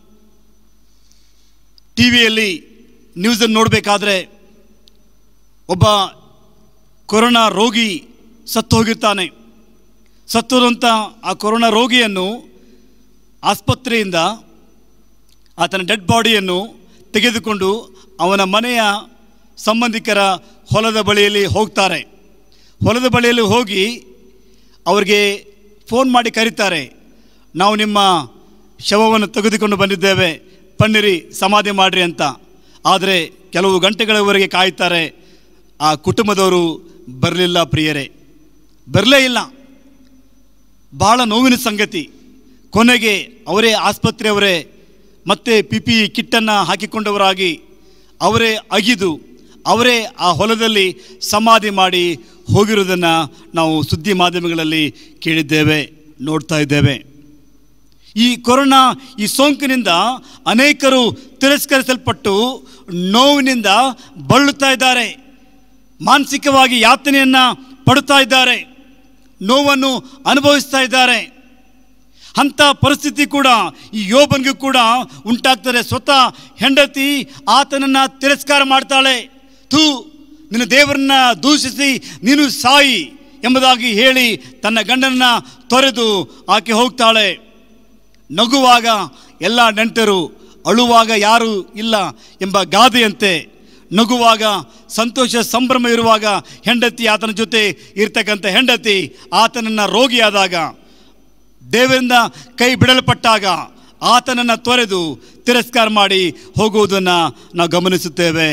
[SPEAKER 1] ಟಿ ವಿಯಲ್ಲಿ ನ್ಯೂಸನ್ನು ನೋಡಬೇಕಾದ್ರೆ ಒಬ್ಬ ಕೊರೋನಾ ರೋಗಿ ಸತ್ತು ಹೋಗಿರ್ತಾನೆ. ಸತ್ತೋದಂಥ ಆ ಕೊರೋನಾ ರೋಗಿಯನ್ನು ಆಸ್ಪತ್ರೆಯಿಂದ ಆತನ ಡೆಡ್ ಬಾಡಿಯನ್ನು ತೆಗೆದುಕೊಂಡು ಅವನ ಮನೆಯ ಸಂಬಂಧಿಕರ ಹೊಲದ ಬಳಿಯಲ್ಲಿ ಹೋಗ್ತಾರೆ. ಹೊಲದ ಬಳಿಯಲ್ಲಿ ಹೋಗಿ ಅವರಿಗೆ ಫೋನ್ ಮಾಡಿ ಕರೀತಾರೆ, ನಾವು ನಿಮ್ಮ ಶವವನ್ನು ತೆಗೆದುಕೊಂಡು ಬಂದಿದ್ದೇವೆ, ಬನ್ನಿರಿ ಸಮಾಧಿ ಮಾಡಿರಿ ಅಂತ. ಆದರೆ ಕೆಲವು ಗಂಟೆಗಳವರೆಗೆ ಕಾಯ್ತಾರೆ. ಆ ಕುಟುಂಬದವರು ಬರಲಿಲ್ಲ ಪ್ರಿಯರೇ, ಬರಲೇ ಇಲ್ಲ. ಬಹಳ ನೋವಿನ ಸಂಗತಿ. ಕೊನೆಗೆ ಅವರೇ ಆಸ್ಪತ್ರೆಯವರೇ ಮತ್ತೆ ಪಿ ಪಿ ಇ ಕಿಟ್ಟನ್ನು ಹಾಕಿಕೊಂಡವರಾಗಿ ಅವರೇ ಅಗಿದು ಅವರೇ ಆ ಹೊಲದಲ್ಲಿ ಸಮಾಧಿ ಮಾಡಿ ಹೋಗಿರುವುದನ್ನು ನಾವು ಸುದ್ದಿ ಮಾಧ್ಯಮಗಳಲ್ಲಿ ಕೇಳಿದ್ದೇವೆ, ನೋಡ್ತಾ ಇದ್ದೇವೆ. ಈ ಕೊರೋನಾ ಈ ಸೋಂಕಿನಿಂದ ಅನೇಕರು ತಿರಸ್ಕರಿಸಲ್ಪಟ್ಟು ನೋವಿನಿಂದ ಬಳಲುತ್ತಾ ಇದ್ದಾರೆ, ಮಾನಸಿಕವಾಗಿ ಯಾತನೆಯನ್ನು ಪಡುತ್ತಾ ಇದ್ದಾರೆ, ನೋವನ್ನು ಅನುಭವಿಸ್ತಾ ಇದ್ದಾರೆ. ಅಂಥ ಪರಿಸ್ಥಿತಿ ಕೂಡ ಈ ಯೋಬನಿಗೂ ಕೂಡ ಉಂಟಾಗ್ತದೆ. ಸ್ವತಃ ಹೆಂಡತಿ ಆತನನ್ನು ತಿರಸ್ಕಾರ ಮಾಡ್ತಾಳೆ. ಥೂ, ನಿನ್ನ ದೇವರನ್ನ ದೂಷಿಸಿ ನೀನು ಸಾಯಿ ಎಂಬುದಾಗಿ ಹೇಳಿ ತನ್ನ ಗಂಡನನ್ನು ತೊರೆದು ಆಕೆ ಹೋಗ್ತಾಳೆ. ನಗುವಾಗ ಎಲ್ಲ ನೆಂಟರು ಅಳುವಾಗ ಯಾರೂ ಇಲ್ಲ ಎಂಬ ಗಾದೆಯಂತೆ ನಗುವಾಗ ಸಂತೋಷ ಸಂಭ್ರಮ ಇರುವಾಗ ಹೆಂಡತಿ ಆತನ ಜೊತೆ ಇರ್ತಕ್ಕಂಥ ಹೆಂಡತಿ ಆತನನ್ನು ರೋಗಿಯಾದಾಗ ದೇವರಿಂದ ಕೈ ಬಿಡಲ್ಪಟ್ಟಾಗ ಆತನನ್ನು ತೊರೆದು ತಿರಸ್ಕಾರ ಮಾಡಿ ಹೋಗುವುದನ್ನು ನಾವು ಗಮನಿಸುತ್ತೇವೆ.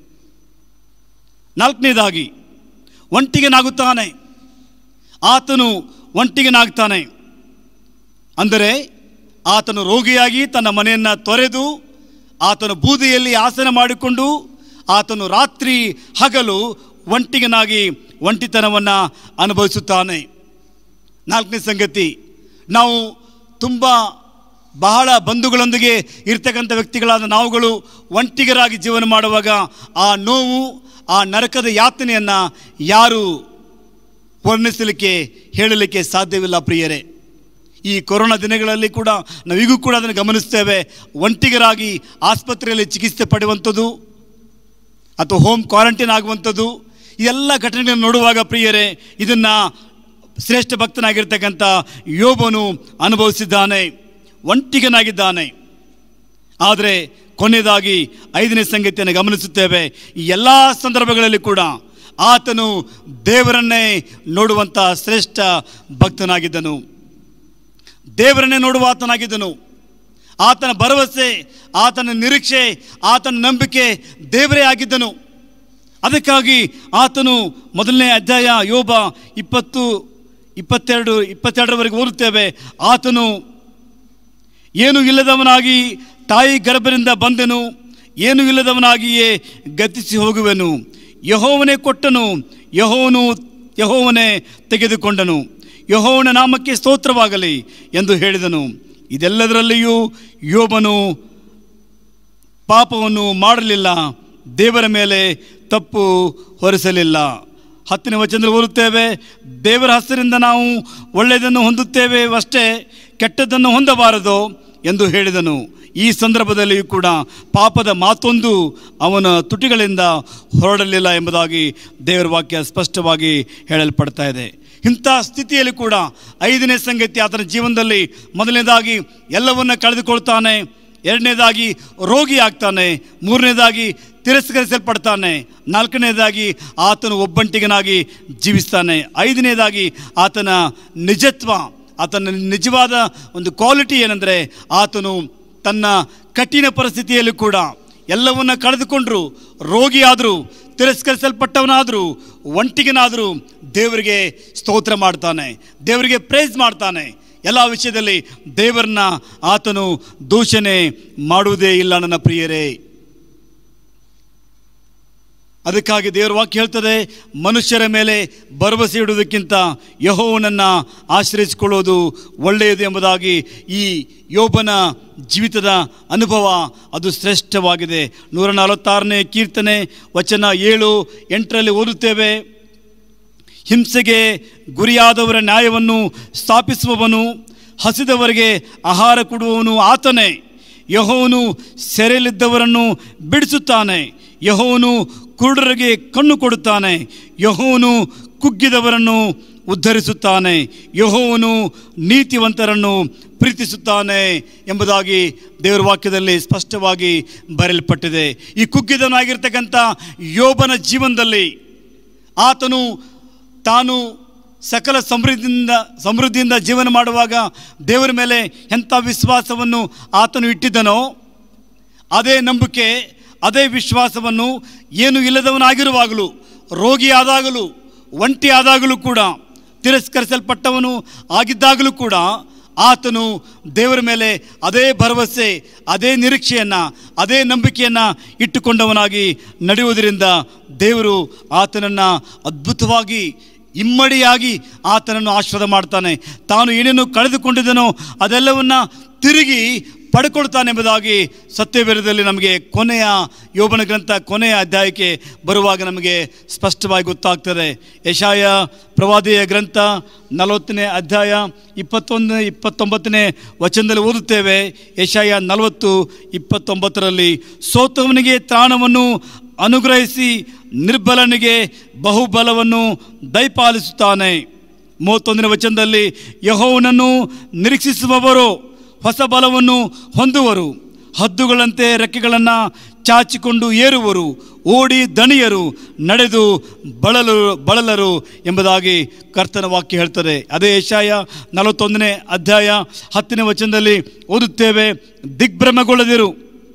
[SPEAKER 1] ನಾಲ್ಕನೇದಾಗಿ ಒಂಟಿಗನಾಗುತ್ತಾನೆ. ಆತನು ಒಂಟಿಗನಾಗ್ತಾನೆ ಅಂದರೆ ಆತನು ರೋಗಿಯಾಗಿ ತನ್ನ ಮನೆಯನ್ನು ತೊರೆದು ಆತನು ಬೂದಿಯಲ್ಲಿ ಆಸನ ಮಾಡಿಕೊಂಡು ಆತನು ರಾತ್ರಿ ಹಗಲು ಒಂಟಿಗನಾಗಿ ಒಂಟಿತನವನ್ನು ಅನುಭವಿಸುತ್ತಾನೆ. ನಾಲ್ಕನೇ ಸಂಗತಿ, ನಾವು ತುಂಬ ಬಹಳ ಬಂಧುಗಳೊಂದಿಗೆ ಇರ್ತಕ್ಕಂಥ ವ್ಯಕ್ತಿಗಳಾದ ನಾವುಗಳು ಒಂಟಿಗರಾಗಿ ಜೀವನ ಮಾಡುವಾಗ ಆ ನೋವು, ಆ ನರಕದ ಯಾತನೆಯನ್ನು ಯಾರು ವರ್ಣಿಸಲಿಕ್ಕೆ ಹೇಳಲಿಕ್ಕೆ ಸಾಧ್ಯವಿಲ್ಲ ಪ್ರಿಯರೇ. ಈ ಕೊರೋನಾ ದಿನಗಳಲ್ಲಿ ಕೂಡ ನಾವೀಗೂ ಕೂಡ ಅದನ್ನು ಗಮನಿಸ್ತೇವೆ. ಒಂಟಿಗರಾಗಿ ಆಸ್ಪತ್ರೆಯಲ್ಲಿ ಚಿಕಿತ್ಸೆ ಪಡೆಯುವಂಥದ್ದು ಅಥವಾ ಹೋಮ್ ಕ್ವಾರಂಟೈನ್ ಆಗುವಂಥದ್ದು, ಇದೆಲ್ಲ ಘಟನೆಗಳನ್ನು ನೋಡುವಾಗ ಪ್ರಿಯರೇ, ಇದನ್ನು ಶ್ರೇಷ್ಠ ಭಕ್ತನಾಗಿರ್ತಕ್ಕಂಥ ಯೋಬನು ಅನುಭವಿಸಿದ್ದಾನೆ, ಒಂಟಿಗನಾಗಿದ್ದಾನೆ. ಆದರೆ ಕೊನೆಯದಾಗಿ ಐದನೇ ಸಂಗತಿಯನ್ನು ಗಮನಿಸುತ್ತೇವೆ. ಈ ಎಲ್ಲ ಸಂದರ್ಭಗಳಲ್ಲಿ ಕೂಡ ಆತನು ದೇವರನ್ನೇ ನೋಡುವಂಥ ಶ್ರೇಷ್ಠ ಭಕ್ತನಾಗಿದ್ದನು, ದೇವರನ್ನೇ ನೋಡುವ ಆತನಾಗಿದ್ದನು. ಆತನ ಭರವಸೆ, ಆತನ ನಿರೀಕ್ಷೆ, ಆತನ ನಂಬಿಕೆ ದೇವರೇ ಆಗಿದ್ದನು. ಅದಕ್ಕಾಗಿ ಆತನು ಮೊದಲನೇ ಅಧ್ಯಾಯ ಯೋಬ ಇಪ್ಪತ್ತು ಇಪ್ಪತ್ತೆರಡು ಇಪ್ಪತ್ತೆರಡರವರೆಗೆ ಓದುತ್ತೇವೆ. ಆತನು ಏನು ಇಲ್ಲದವನಾಗಿ ತಾಯಿ ಗರ್ಭದಿಂದ ಬಂದೆನು, ಏನು ಇಲ್ಲದವನಾಗಿಯೇ ಗತಿಸಿ ಹೋಗುವೆನು. ಯೆಹೋವನೇ ಕೊಟ್ಟನು, ಯೆಹೋವನು ಯೆಹೋವನೇ ತೆಗೆದುಕೊಂಡನು, ಯೆಹೋವನ ನಾಮಕ್ಕೆ ಸ್ತೋತ್ರವಾಗಲಿ ಎಂದು ಹೇಳಿದನು. ಇದೆಲ್ಲದರಲ್ಲಿಯೂ ಯೋಬನು ಪಾಪವನ್ನು ಮಾಡಲಿಲ್ಲ, ದೇವರ ಮೇಲೆ ತಪ್ಪು ಹೊರಿಸಲಿಲ್ಲ. ಹತ್ತನೇ ವಚನದಲ್ಲಿ ಓದುತ್ತೇವೆ, ದೇವರ ಹೆಸರಿಂದ ನಾವು ಒಳ್ಳೆಯದನ್ನು ಹೊಂದುತ್ತೇವೆ ಅಷ್ಟೇ, ಕೆಟ್ಟದ್ದನ್ನು ಹೊಂದಬಾರದು ಎಂದು ಹೇಳಿದನು. ಈ ಸಂದರ್ಭದಲ್ಲಿಯೂ ಕೂಡ ಪಾಪದ ಮಾತೊಂದು ಅವನ ತುಟಿಗಳಿಂದ ಹೊರಡಲಿಲ್ಲ ಎಂಬುದಾಗಿ ದೇವರ ವಾಕ್ಯ ಸ್ಪಷ್ಟವಾಗಿ ಹೇಳಲ್ಪಡ್ತಾ ಇದೆ. ಇಂಥ ಸ್ಥಿತಿಯಲ್ಲಿ ಕೂಡ ಐದನೇ ಸಂಗತಿ ಆತನ ಜೀವನದಲ್ಲಿ ಮೊದಲನೇದಾಗಿ ಎಲ್ಲವನ್ನ ಕಳೆದುಕೊಳ್ತಾನೆ, ಎರಡನೇದಾಗಿ ರೋಗಿ ಆಗ್ತಾನೆ, ಮೂರನೇದಾಗಿ ತಿರಸ್ಕರಿಸಲ್ಪಡ್ತಾನೆ, ನಾಲ್ಕನೇದಾಗಿ ಆತನು ಒಬ್ಬಂಟಿಗನಾಗಿ ಜೀವಿಸ್ತಾನೆ, ಐದನೇದಾಗಿ ಆತನ ನಿಜತ್ವ, ಆತನ ನಿಜವಾದ ಒಂದು ಕ್ವಾಲಿಟಿ ಏನೆಂದರೆ ಆತನು ತನ್ನ ಕಠಿಣ ಪರಿಸ್ಥಿತಿಯಲ್ಲಿ ಕೂಡ ಎಲ್ಲವನ್ನ ಕಳೆದುಕೊಂಡ್ರು, ರೋಗಿಯಾದರೂ, ತಿರಸ್ಕರಿಸಲ್ಪಟ್ಟವನಾದರೂ, ಒಂಟಿಗನಾದರೂ ದೇವರಿಗೆ ಸ್ತೋತ್ರ ಮಾಡ್ತಾನೆ, ದೇವರಿಗೆ ಪ್ರೈಸ್ ಮಾಡ್ತಾನೆ. ಎಲ್ಲ ವಿಷಯದಲ್ಲಿ ದೇವರನ್ನ ಆತನು ದೂಷಣೆ ಮಾಡುವುದೇ ಇಲ್ಲ ನನ್ನ ಪ್ರಿಯರೇ. ಅದಕ್ಕಾಗಿ ದೇವರ ವಾಕ್ಯ ಹೇಳ್ತದೆ, ಮನುಷ್ಯರ ಮೇಲೆ ಭರವಸೆ ಇಡುವುದಕ್ಕಿಂತ ಯೆಹೋವನನ್ನು ಆಶ್ರಯಿಸಿಕೊಳ್ಳುವುದು ಒಳ್ಳೆಯದು ಎಂಬುದಾಗಿ ಈ ಯೋಬನ ಜೀವಿತದ ಅನುಭವ ಅದು ಶ್ರೇಷ್ಠವಾಗಿದೆ. ನೂರ ನಲವತ್ತಾರನೇ ಕೀರ್ತನೆ ವಚನ ಏಳು ಎಂಟರಲ್ಲಿ ಓದುತ್ತೇವೆ, ಹಿಂಸೆಗೆ ಗುರಿಯಾದವರ ನ್ಯಾಯವನ್ನು ಸ್ಥಾಪಿಸುವವನು, ಹಸಿದವರಿಗೆ ಆಹಾರ ಕೊಡುವವನು ಆತನೇ. ಯೆಹೋವನು ಸೆರೆಯಲ್ಲಿದ್ದವರನ್ನು ಬಿಡಿಸುತ್ತಾನೆ, ಯೆಹೋವನು ಕುರುಡರಿಗೆ ಕಣ್ಣು ಕೊಡುತ್ತಾನೆ, ಯೆಹೋವನು ಕುಗ್ಗಿದವರನ್ನು ಉದ್ಧರಿಸುತ್ತಾನೆ, ಯೆಹೋವನು ನೀತಿವಂತರನ್ನು ಪ್ರೀತಿಸುತ್ತಾನೆ ಎಂಬುದಾಗಿ ದೇವರ ವಾಕ್ಯದಲ್ಲಿ ಸ್ಪಷ್ಟವಾಗಿ ಬರೆಯಲ್ಪಟ್ಟಿದೆ. ಈ ಕುಗ್ಗಿದವನಾಗಿರ್ತಕ್ಕಂಥ ಯೋಬನ ಜೀವನದಲ್ಲಿ ಆತನು ತಾನು ಸಕಲ ಸಮೃದ್ಧಿಯಿಂದ ಸಮೃದ್ಧಿಯಿಂದ ಜೀವನ ಮಾಡುವಾಗ ದೇವರ ಮೇಲೆ ಎಂಥ ವಿಶ್ವಾಸವನ್ನು ಆತನು ಇಟ್ಟಿದ್ದನೋ ಅದೇ ನಂಬಿಕೆ, ಅದೇ ವಿಶ್ವಾಸವನ್ನು ಏನು ಇಲ್ಲದವನಾಗಿರುವಾಗಲೂ, ರೋಗಿಯಾದಾಗಲೂ, ಒಂಟಿ ಆದಾಗಲೂ ಕೂಡ, ತಿರಸ್ಕರಿಸಲ್ಪಟ್ಟವನು ಆಗಿದ್ದಾಗಲೂ ಕೂಡ ಆತನು ದೇವರ ಮೇಲೆ ಅದೇ ಭರವಸೆ, ಅದೇ ನಿರೀಕ್ಷೆಯನ್ನು, ಅದೇ ನಂಬಿಕೆಯನ್ನು ಇಟ್ಟುಕೊಂಡವನಾಗಿ ನಡೆಯುವುದರಿಂದ ದೇವರು ಆತನನ್ನು ಅದ್ಭುತವಾಗಿ ಇಮ್ಮಡಿಯಾಗಿ ಆತನನ್ನು ಆಶೀರ್ವಾದ ಮಾಡ್ತಾನೆ. ತಾನು ಏನೇನು ಕಳೆದುಕೊಂಡಿದ್ದನೋ ಅದೆಲ್ಲವನ್ನು ತಿರುಗಿ ಪಡ್ಕೊಳ್ತಾನೆ ಎಂಬುದಾಗಿ ಸತ್ಯವೇದದಲ್ಲಿ ನಮಗೆ ಕೊನೆಯ ಯೋಬನ ಗ್ರಂಥ ಕೊನೆಯ ಅಧ್ಯಾಯಕ್ಕೆ ಬರುವಾಗ ನಮಗೆ ಸ್ಪಷ್ಟವಾಗಿ ಗೊತ್ತಾಗ್ತದೆ. ಯೆಶಾಯ ಪ್ರವಾದಿಯ ಗ್ರಂಥ ನಲವತ್ತನೇ ಅಧ್ಯಾಯ ಇಪ್ಪತ್ತೊಂದನೇ ಇಪ್ಪತ್ತೊಂಬತ್ತನೇ ವಚನದಲ್ಲಿ ಓದುತ್ತೇವೆ. ಯೆಶಾಯ ನಲವತ್ತು ಇಪ್ಪತ್ತೊಂಬತ್ತರಲ್ಲಿ, ಸೋತವನಿಗೆ ತ್ರಾಣವನ್ನು ಅನುಗ್ರಹಿಸಿ ನಿರ್ಬಲನಿಗೆ ಬಹುಬಲವನ್ನು ದಯಪಾಲಿಸುತ್ತಾನೆ. ಮೂವತ್ತೊಂದನೇ ವಚನದಲ್ಲಿ, ಯೆಹೋವನನ್ನು ನಿರೀಕ್ಷಿಸುವವರು ಹೊಸ ಬಲವನ್ನು ಹೊಂದುವರು. ಹದ್ದುಗಳಂತೆ ರೆಕ್ಕೆಗಳನ್ನು ಚಾಚಿಕೊಂಡು ಏರುವರು, ಓಡಿ ದಣಿಯರು, ನಡೆದು ಬಳಲು ಬಳಲರು ಎಂಬುದಾಗಿ ಕರ್ತನ ವಾಕ್ಯ ಹೇಳ್ತದೆ. ಅದೇ ಯೆಶಾಯ ನಲವತ್ತೊಂದನೇ ಅಧ್ಯಾಯ ಹತ್ತನೇ ವಚನದಲ್ಲಿ ಓದುತ್ತೇವೆ, ದಿಗ್ಭ್ರಮೆಗೊಳ್ಳದಿರು,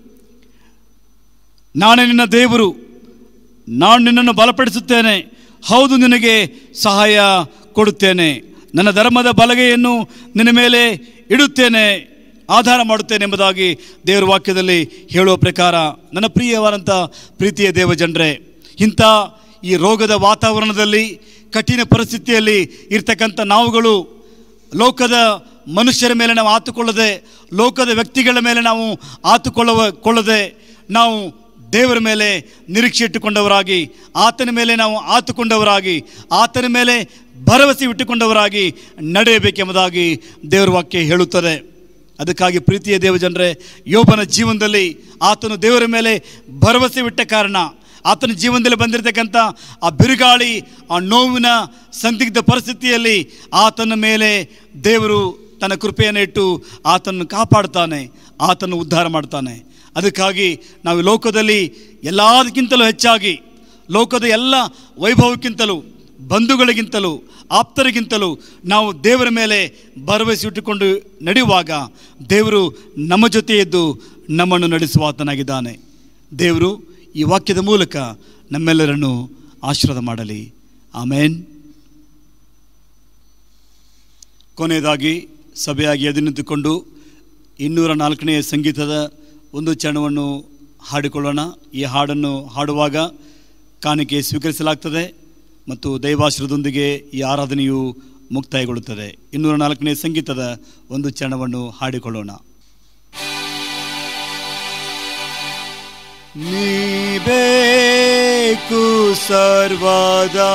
[SPEAKER 1] ನಾನೇ ನಿನ್ನ ದೇವರು, ನಾನು ನಿನ್ನನ್ನು ಬಲಪಡಿಸುತ್ತೇನೆ, ಹೌದು ನಿನಗೆ ಸಹಾಯ ಕೊಡುತ್ತೇನೆ, ನನ್ನ ಧರ್ಮದ ಬಲಗೆಯನ್ನು ನಿನ್ನ ಮೇಲೆ ಇಡುತ್ತೇನೆ, ಆಧಾರ ಮಾಡುತ್ತೇನೆ ಎಂಬುದಾಗಿ ದೇವರ ವಾಕ್ಯದಲ್ಲಿ ಹೇಳುವ ಪ್ರಕಾರ ನನ್ನ ಪ್ರಿಯವಾದಂಥ ಪ್ರೀತಿಯ ದೇವ ಜನರೇ, ಇಂಥ ಈ ರೋಗದ ವಾತಾವರಣದಲ್ಲಿ ಕಠಿಣ ಪರಿಸ್ಥಿತಿಯಲ್ಲಿ ಇರ್ತಕ್ಕಂಥ ನಾವುಗಳು ಲೋಕದ ಮನುಷ್ಯರ ಮೇಲೆ ನಾವು ಆತುಕೊಳ್ಳದೆ, ಲೋಕದ ವ್ಯಕ್ತಿಗಳ ಮೇಲೆ ನಾವು ಆತುಕೊಳ್ಳುವ ಕೊಳ್ಳದೆ ನಾವು ದೇವರ ಮೇಲೆ ನಿರೀಕ್ಷೆ ಇಟ್ಟುಕೊಂಡವರಾಗಿ, ಆತನ ಮೇಲೆ ನಾವು ಆತುಕೊಂಡವರಾಗಿ, ಆತನ ಮೇಲೆ ಭರವಸೆ ಇಟ್ಟುಕೊಂಡವರಾಗಿ ನಡೆಯಬೇಕೆಂಬುದಾಗಿ ದೇವರ ವಾಕ್ಯ ಹೇಳುತ್ತದೆ. ಅದಕ್ಕಾಗಿ ಪ್ರೀತಿಯ ದೇವ ಜನರೇ, ಯೋಬನ ಜೀವನದಲ್ಲಿ ಆತನು ದೇವರ ಮೇಲೆ ಭರವಸೆ ಇಟ್ಟ ಕಾರಣ, ಆತನ ಜೀವನದಲ್ಲಿ ಬಂದಿರತಕ್ಕಂಥ ಆ ಬಿರುಗಾಳಿ, ಆ ನೋವಿನ ಸಂದಿಗ್ಧ ಪರಿಸ್ಥಿತಿಯಲ್ಲಿ ಆತನ ಮೇಲೆ ದೇವರು ತನ್ನ ಕೃಪೆಯನ್ನು ಇಟ್ಟು ಆತನನ್ನು ಕಾಪಾಡ್ತಾನೆ, ಆತನ್ನು ಉದ್ಧಾರ ಮಾಡ್ತಾನೆ. ಅದಕ್ಕಾಗಿ ನಾವು ಲೋಕದಲ್ಲಿ ಎಲ್ಲದಕ್ಕಿಂತಲೂ ಹೆಚ್ಚಾಗಿ, ಲೋಕದ ಎಲ್ಲ ವೈಭವಕ್ಕಿಂತಲೂ, ಬಂಧುಗಳಿಗಿಂತಲೂ, ಆಪ್ತರಿಗಿಂತಲೂ ನಾವು ದೇವರ ಮೇಲೆ ಭರವಸೆ ಇಟ್ಟುಕೊಂಡು ನಡೆಯುವಾಗ ದೇವರು ನಮ್ಮ ಜೊತೆ ಇದ್ದು ನಮ್ಮನ್ನು ನಡೆಸುವ ಆತನಾಗಿದ್ದಾನೆ. ದೇವರು ಈ ವಾಕ್ಯದ ಮೂಲಕ ನಮ್ಮೆಲ್ಲರನ್ನು ಆಶೀರ್ವಾದ ಮಾಡಲಿ. ಆಮೇನ್. ಕೊನೆಯದಾಗಿ ಸಭೆಯಾಗಿ ಎದ್ದು ನಿಂತುಕೊಂಡು ಇನ್ನೂರ ನಾಲ್ಕನೆಯ ಸಂಗೀತದ ಒಂದು ಚರಣವನ್ನು ಹಾಡಿಕೊಳ್ಳೋಣ. ಈ ಹಾಡನ್ನು ಹಾಡುವಾಗ ಕಾಣಿಕೆ ಸ್ವೀಕರಿಸಲಾಗ್ತದೆ ಮತ್ತು ದೈವಾಶ್ರದೊಂದಿಗೆ ಈ ಆರಾಧನೆಯು ಮುಕ್ತಾಯಗೊಳ್ಳುತ್ತದೆ. ಇನ್ನೂರ ನಾಲ್ಕನೇ ಸಂಗೀತದ ಒಂದು ಚರಣವನ್ನು ಹಾಡಿಕೊಳ್ಳೋಣ. ನೀ ಬೇಕು ಸರ್ವದಾ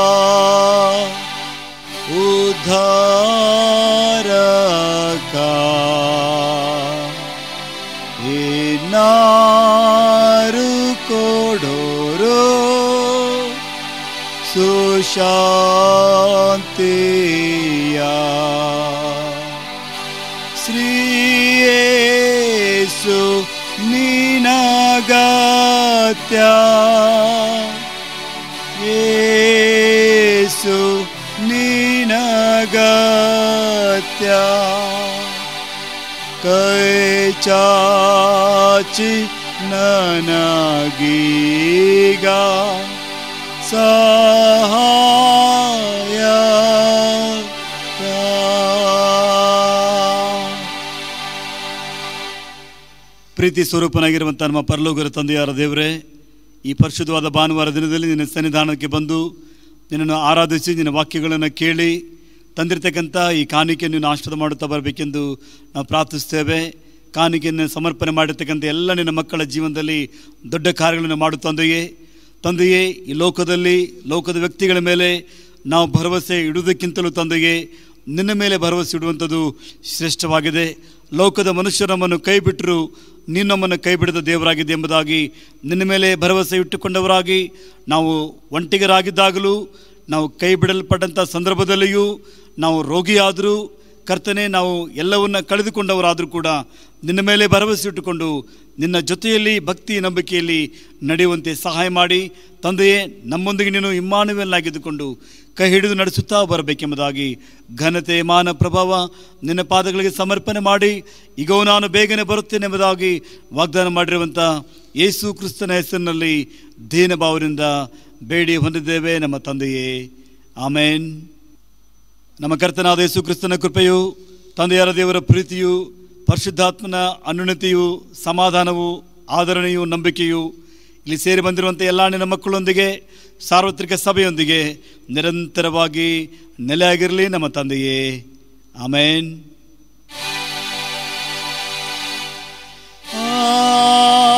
[SPEAKER 1] ಉದ್ಧಾರಕ, ಏನಾರು ಕೊಡೋರು ಸುಶಾಂತಿಯ, ಶ್ರೀಯೇಸು ನಿನಗತ್ಯ, ಯೇಸು ನಿನಗತ್ಯ, ಕೈ ಚಾಚಿ ನನಗೀಗ ಸಹಾಯ. ಪ್ರೀತಿ ಸ್ವರೂಪನಾಗಿರುವಂಥ ನಮ್ಮ ಪರಲೋಕದ ತಂದೆಯಾದ ದೇವರೇ, ಈ ಪರಿಶುದ್ಧವಾದ ಭಾನುವಾರ ದಿನದಲ್ಲಿ ನಿನ್ನ ಸನ್ನಿಧಾನಕ್ಕೆ ಬಂದು ನಿನ್ನನ್ನು ಆರಾಧಿಸಿ ನಿನ್ನ ವಾಕ್ಯಗಳನ್ನು ಕೇಳಿ ತಂದಿರತಕ್ಕಂಥ ಈ ಕಾಣಿಕೆಯನ್ನು ನೀನು ಆಶೀರ್ವಾದ ಮಾಡುತ್ತಾ ಬರಬೇಕೆಂದು ನಾವು ಪ್ರಾರ್ಥಿಸ್ತೇವೆ. ಕಾಣಿಕೆಯನ್ನು ಸಮರ್ಪಣೆ ಮಾಡಿರ್ತಕ್ಕಂಥ ಎಲ್ಲ ನಿನ್ನ ಮಕ್ಕಳ ಜೀವನದಲ್ಲಿ ದೊಡ್ಡ ಕಾರ್ಯಗಳನ್ನು ಮಾಡು ತಂದೆಯೇ. ತಂದೆಯೇ, ಈ ಲೋಕದಲ್ಲಿ ಲೋಕದ ವ್ಯಕ್ತಿಗಳ ಮೇಲೆ ನಾವು ಭರವಸೆ ಇಡುವುದಕ್ಕಿಂತಲೂ ತಂದೆಯೇ ನಿನ್ನ ಮೇಲೆ ಭರವಸೆ ಇಡುವಂಥದ್ದು ಶ್ರೇಷ್ಠವಾಗಿದೆ. ಲೋಕದ ಮನುಷ್ಯರು ನಮ್ಮನ್ನು ಕೈ ಬಿಟ್ಟರು, ನೀನು ನಮ್ಮನ್ನು ಕೈ ಬಿಡದ ದೇವರಾಗಿದೆ ಎಂಬುದಾಗಿ ನಿನ್ನ ಮೇಲೆ ಭರವಸೆ ಇಟ್ಟುಕೊಂಡವರಾಗಿ ನಾವು ಒಂಟಿಗರಾಗಿದ್ದಾಗಲೂ, ನಾವು ಕೈ ಬಿಡಲ್ಪಟ್ಟಂಥ ಸಂದರ್ಭದಲ್ಲಿಯೂ, ನಾವು ರೋಗಿಯಾದರೂ ಕರ್ತನೆ, ನಾವು ಎಲ್ಲವನ್ನ ಕಳೆದುಕೊಂಡವರಾದರೂ ಕೂಡ ನಿನ್ನ ಮೇಲೆ ಭರವಸೆ ಇಟ್ಟುಕೊಂಡು ನಿನ್ನ ಜೊತೆಯಲ್ಲಿ ಭಕ್ತಿ ನಂಬಿಕೆಯಲ್ಲಿ ನಡೆಯುವಂತೆ ಸಹಾಯ ಮಾಡಿ ತಂದೆಯೇ. ನಮ್ಮೊಂದಿಗೆ ನೀನು ಇಮ್ಮಾನುವೇಲ್ ಆಗಿದ್ದುಕೊಂಡು ಕೈ ಹಿಡಿದು ನಡೆಸುತ್ತಾ ಬರಬೇಕೆಂಬುದಾಗಿ ಘನತೆ, ಮಾನ, ಪ್ರಭಾವ ನಿನ್ನ ಪಾದಗಳಿಗೆ ಸಮರ್ಪಣೆ ಮಾಡಿ ಈಗೋ ನಾನು ಬೇಗನೆ ಬರುತ್ತೇನೆ ಎಂಬುದಾಗಿ ವಾಗ್ದಾನ ಮಾಡಿರುವಂಥ ಯೇಸು ಕ್ರಿಸ್ತನ ಹೆಸರಿನಲ್ಲಿ ದೀನಭಾವದಿಂದ ಬೇಡಿ ಹೊಂದಿದ್ದೇವೆ ನಮ್ಮ ತಂದೆಯೇ. ಆಮೇನ್. ನಮ್ಮ ಕರ್ತನಾದ ಯೇಸು ಕ್ರಿಸ್ತನ ಕೃಪೆಯು, ತಂದೆಯಾದ ದೇವರ ಪ್ರೀತಿಯು, ಪರಿಶುದ್ಧಾತ್ಮನ ಅನ್ಯೋನ್ಯತೆಯು, ಸಮಾಧಾನವು, ಆದರಣೆಯು, ನಂಬಿಕೆಯು ಇಲ್ಲಿ ಸೇರಿ ಬಂದಿರುವಂಥ ಎಲ್ಲ ನಿನ್ನ ಮಕ್ಕಳೊಂದಿಗೆ, ಸಾರ್ವತ್ರಿಕ ಸಭೆಯೊಂದಿಗೆ ನಿರಂತರವಾಗಿ ನೆಲೆಯಾಗಿರಲಿ ನಮ್ಮ ತಂದೆಯೇ. ಆಮೇನ್. ಆ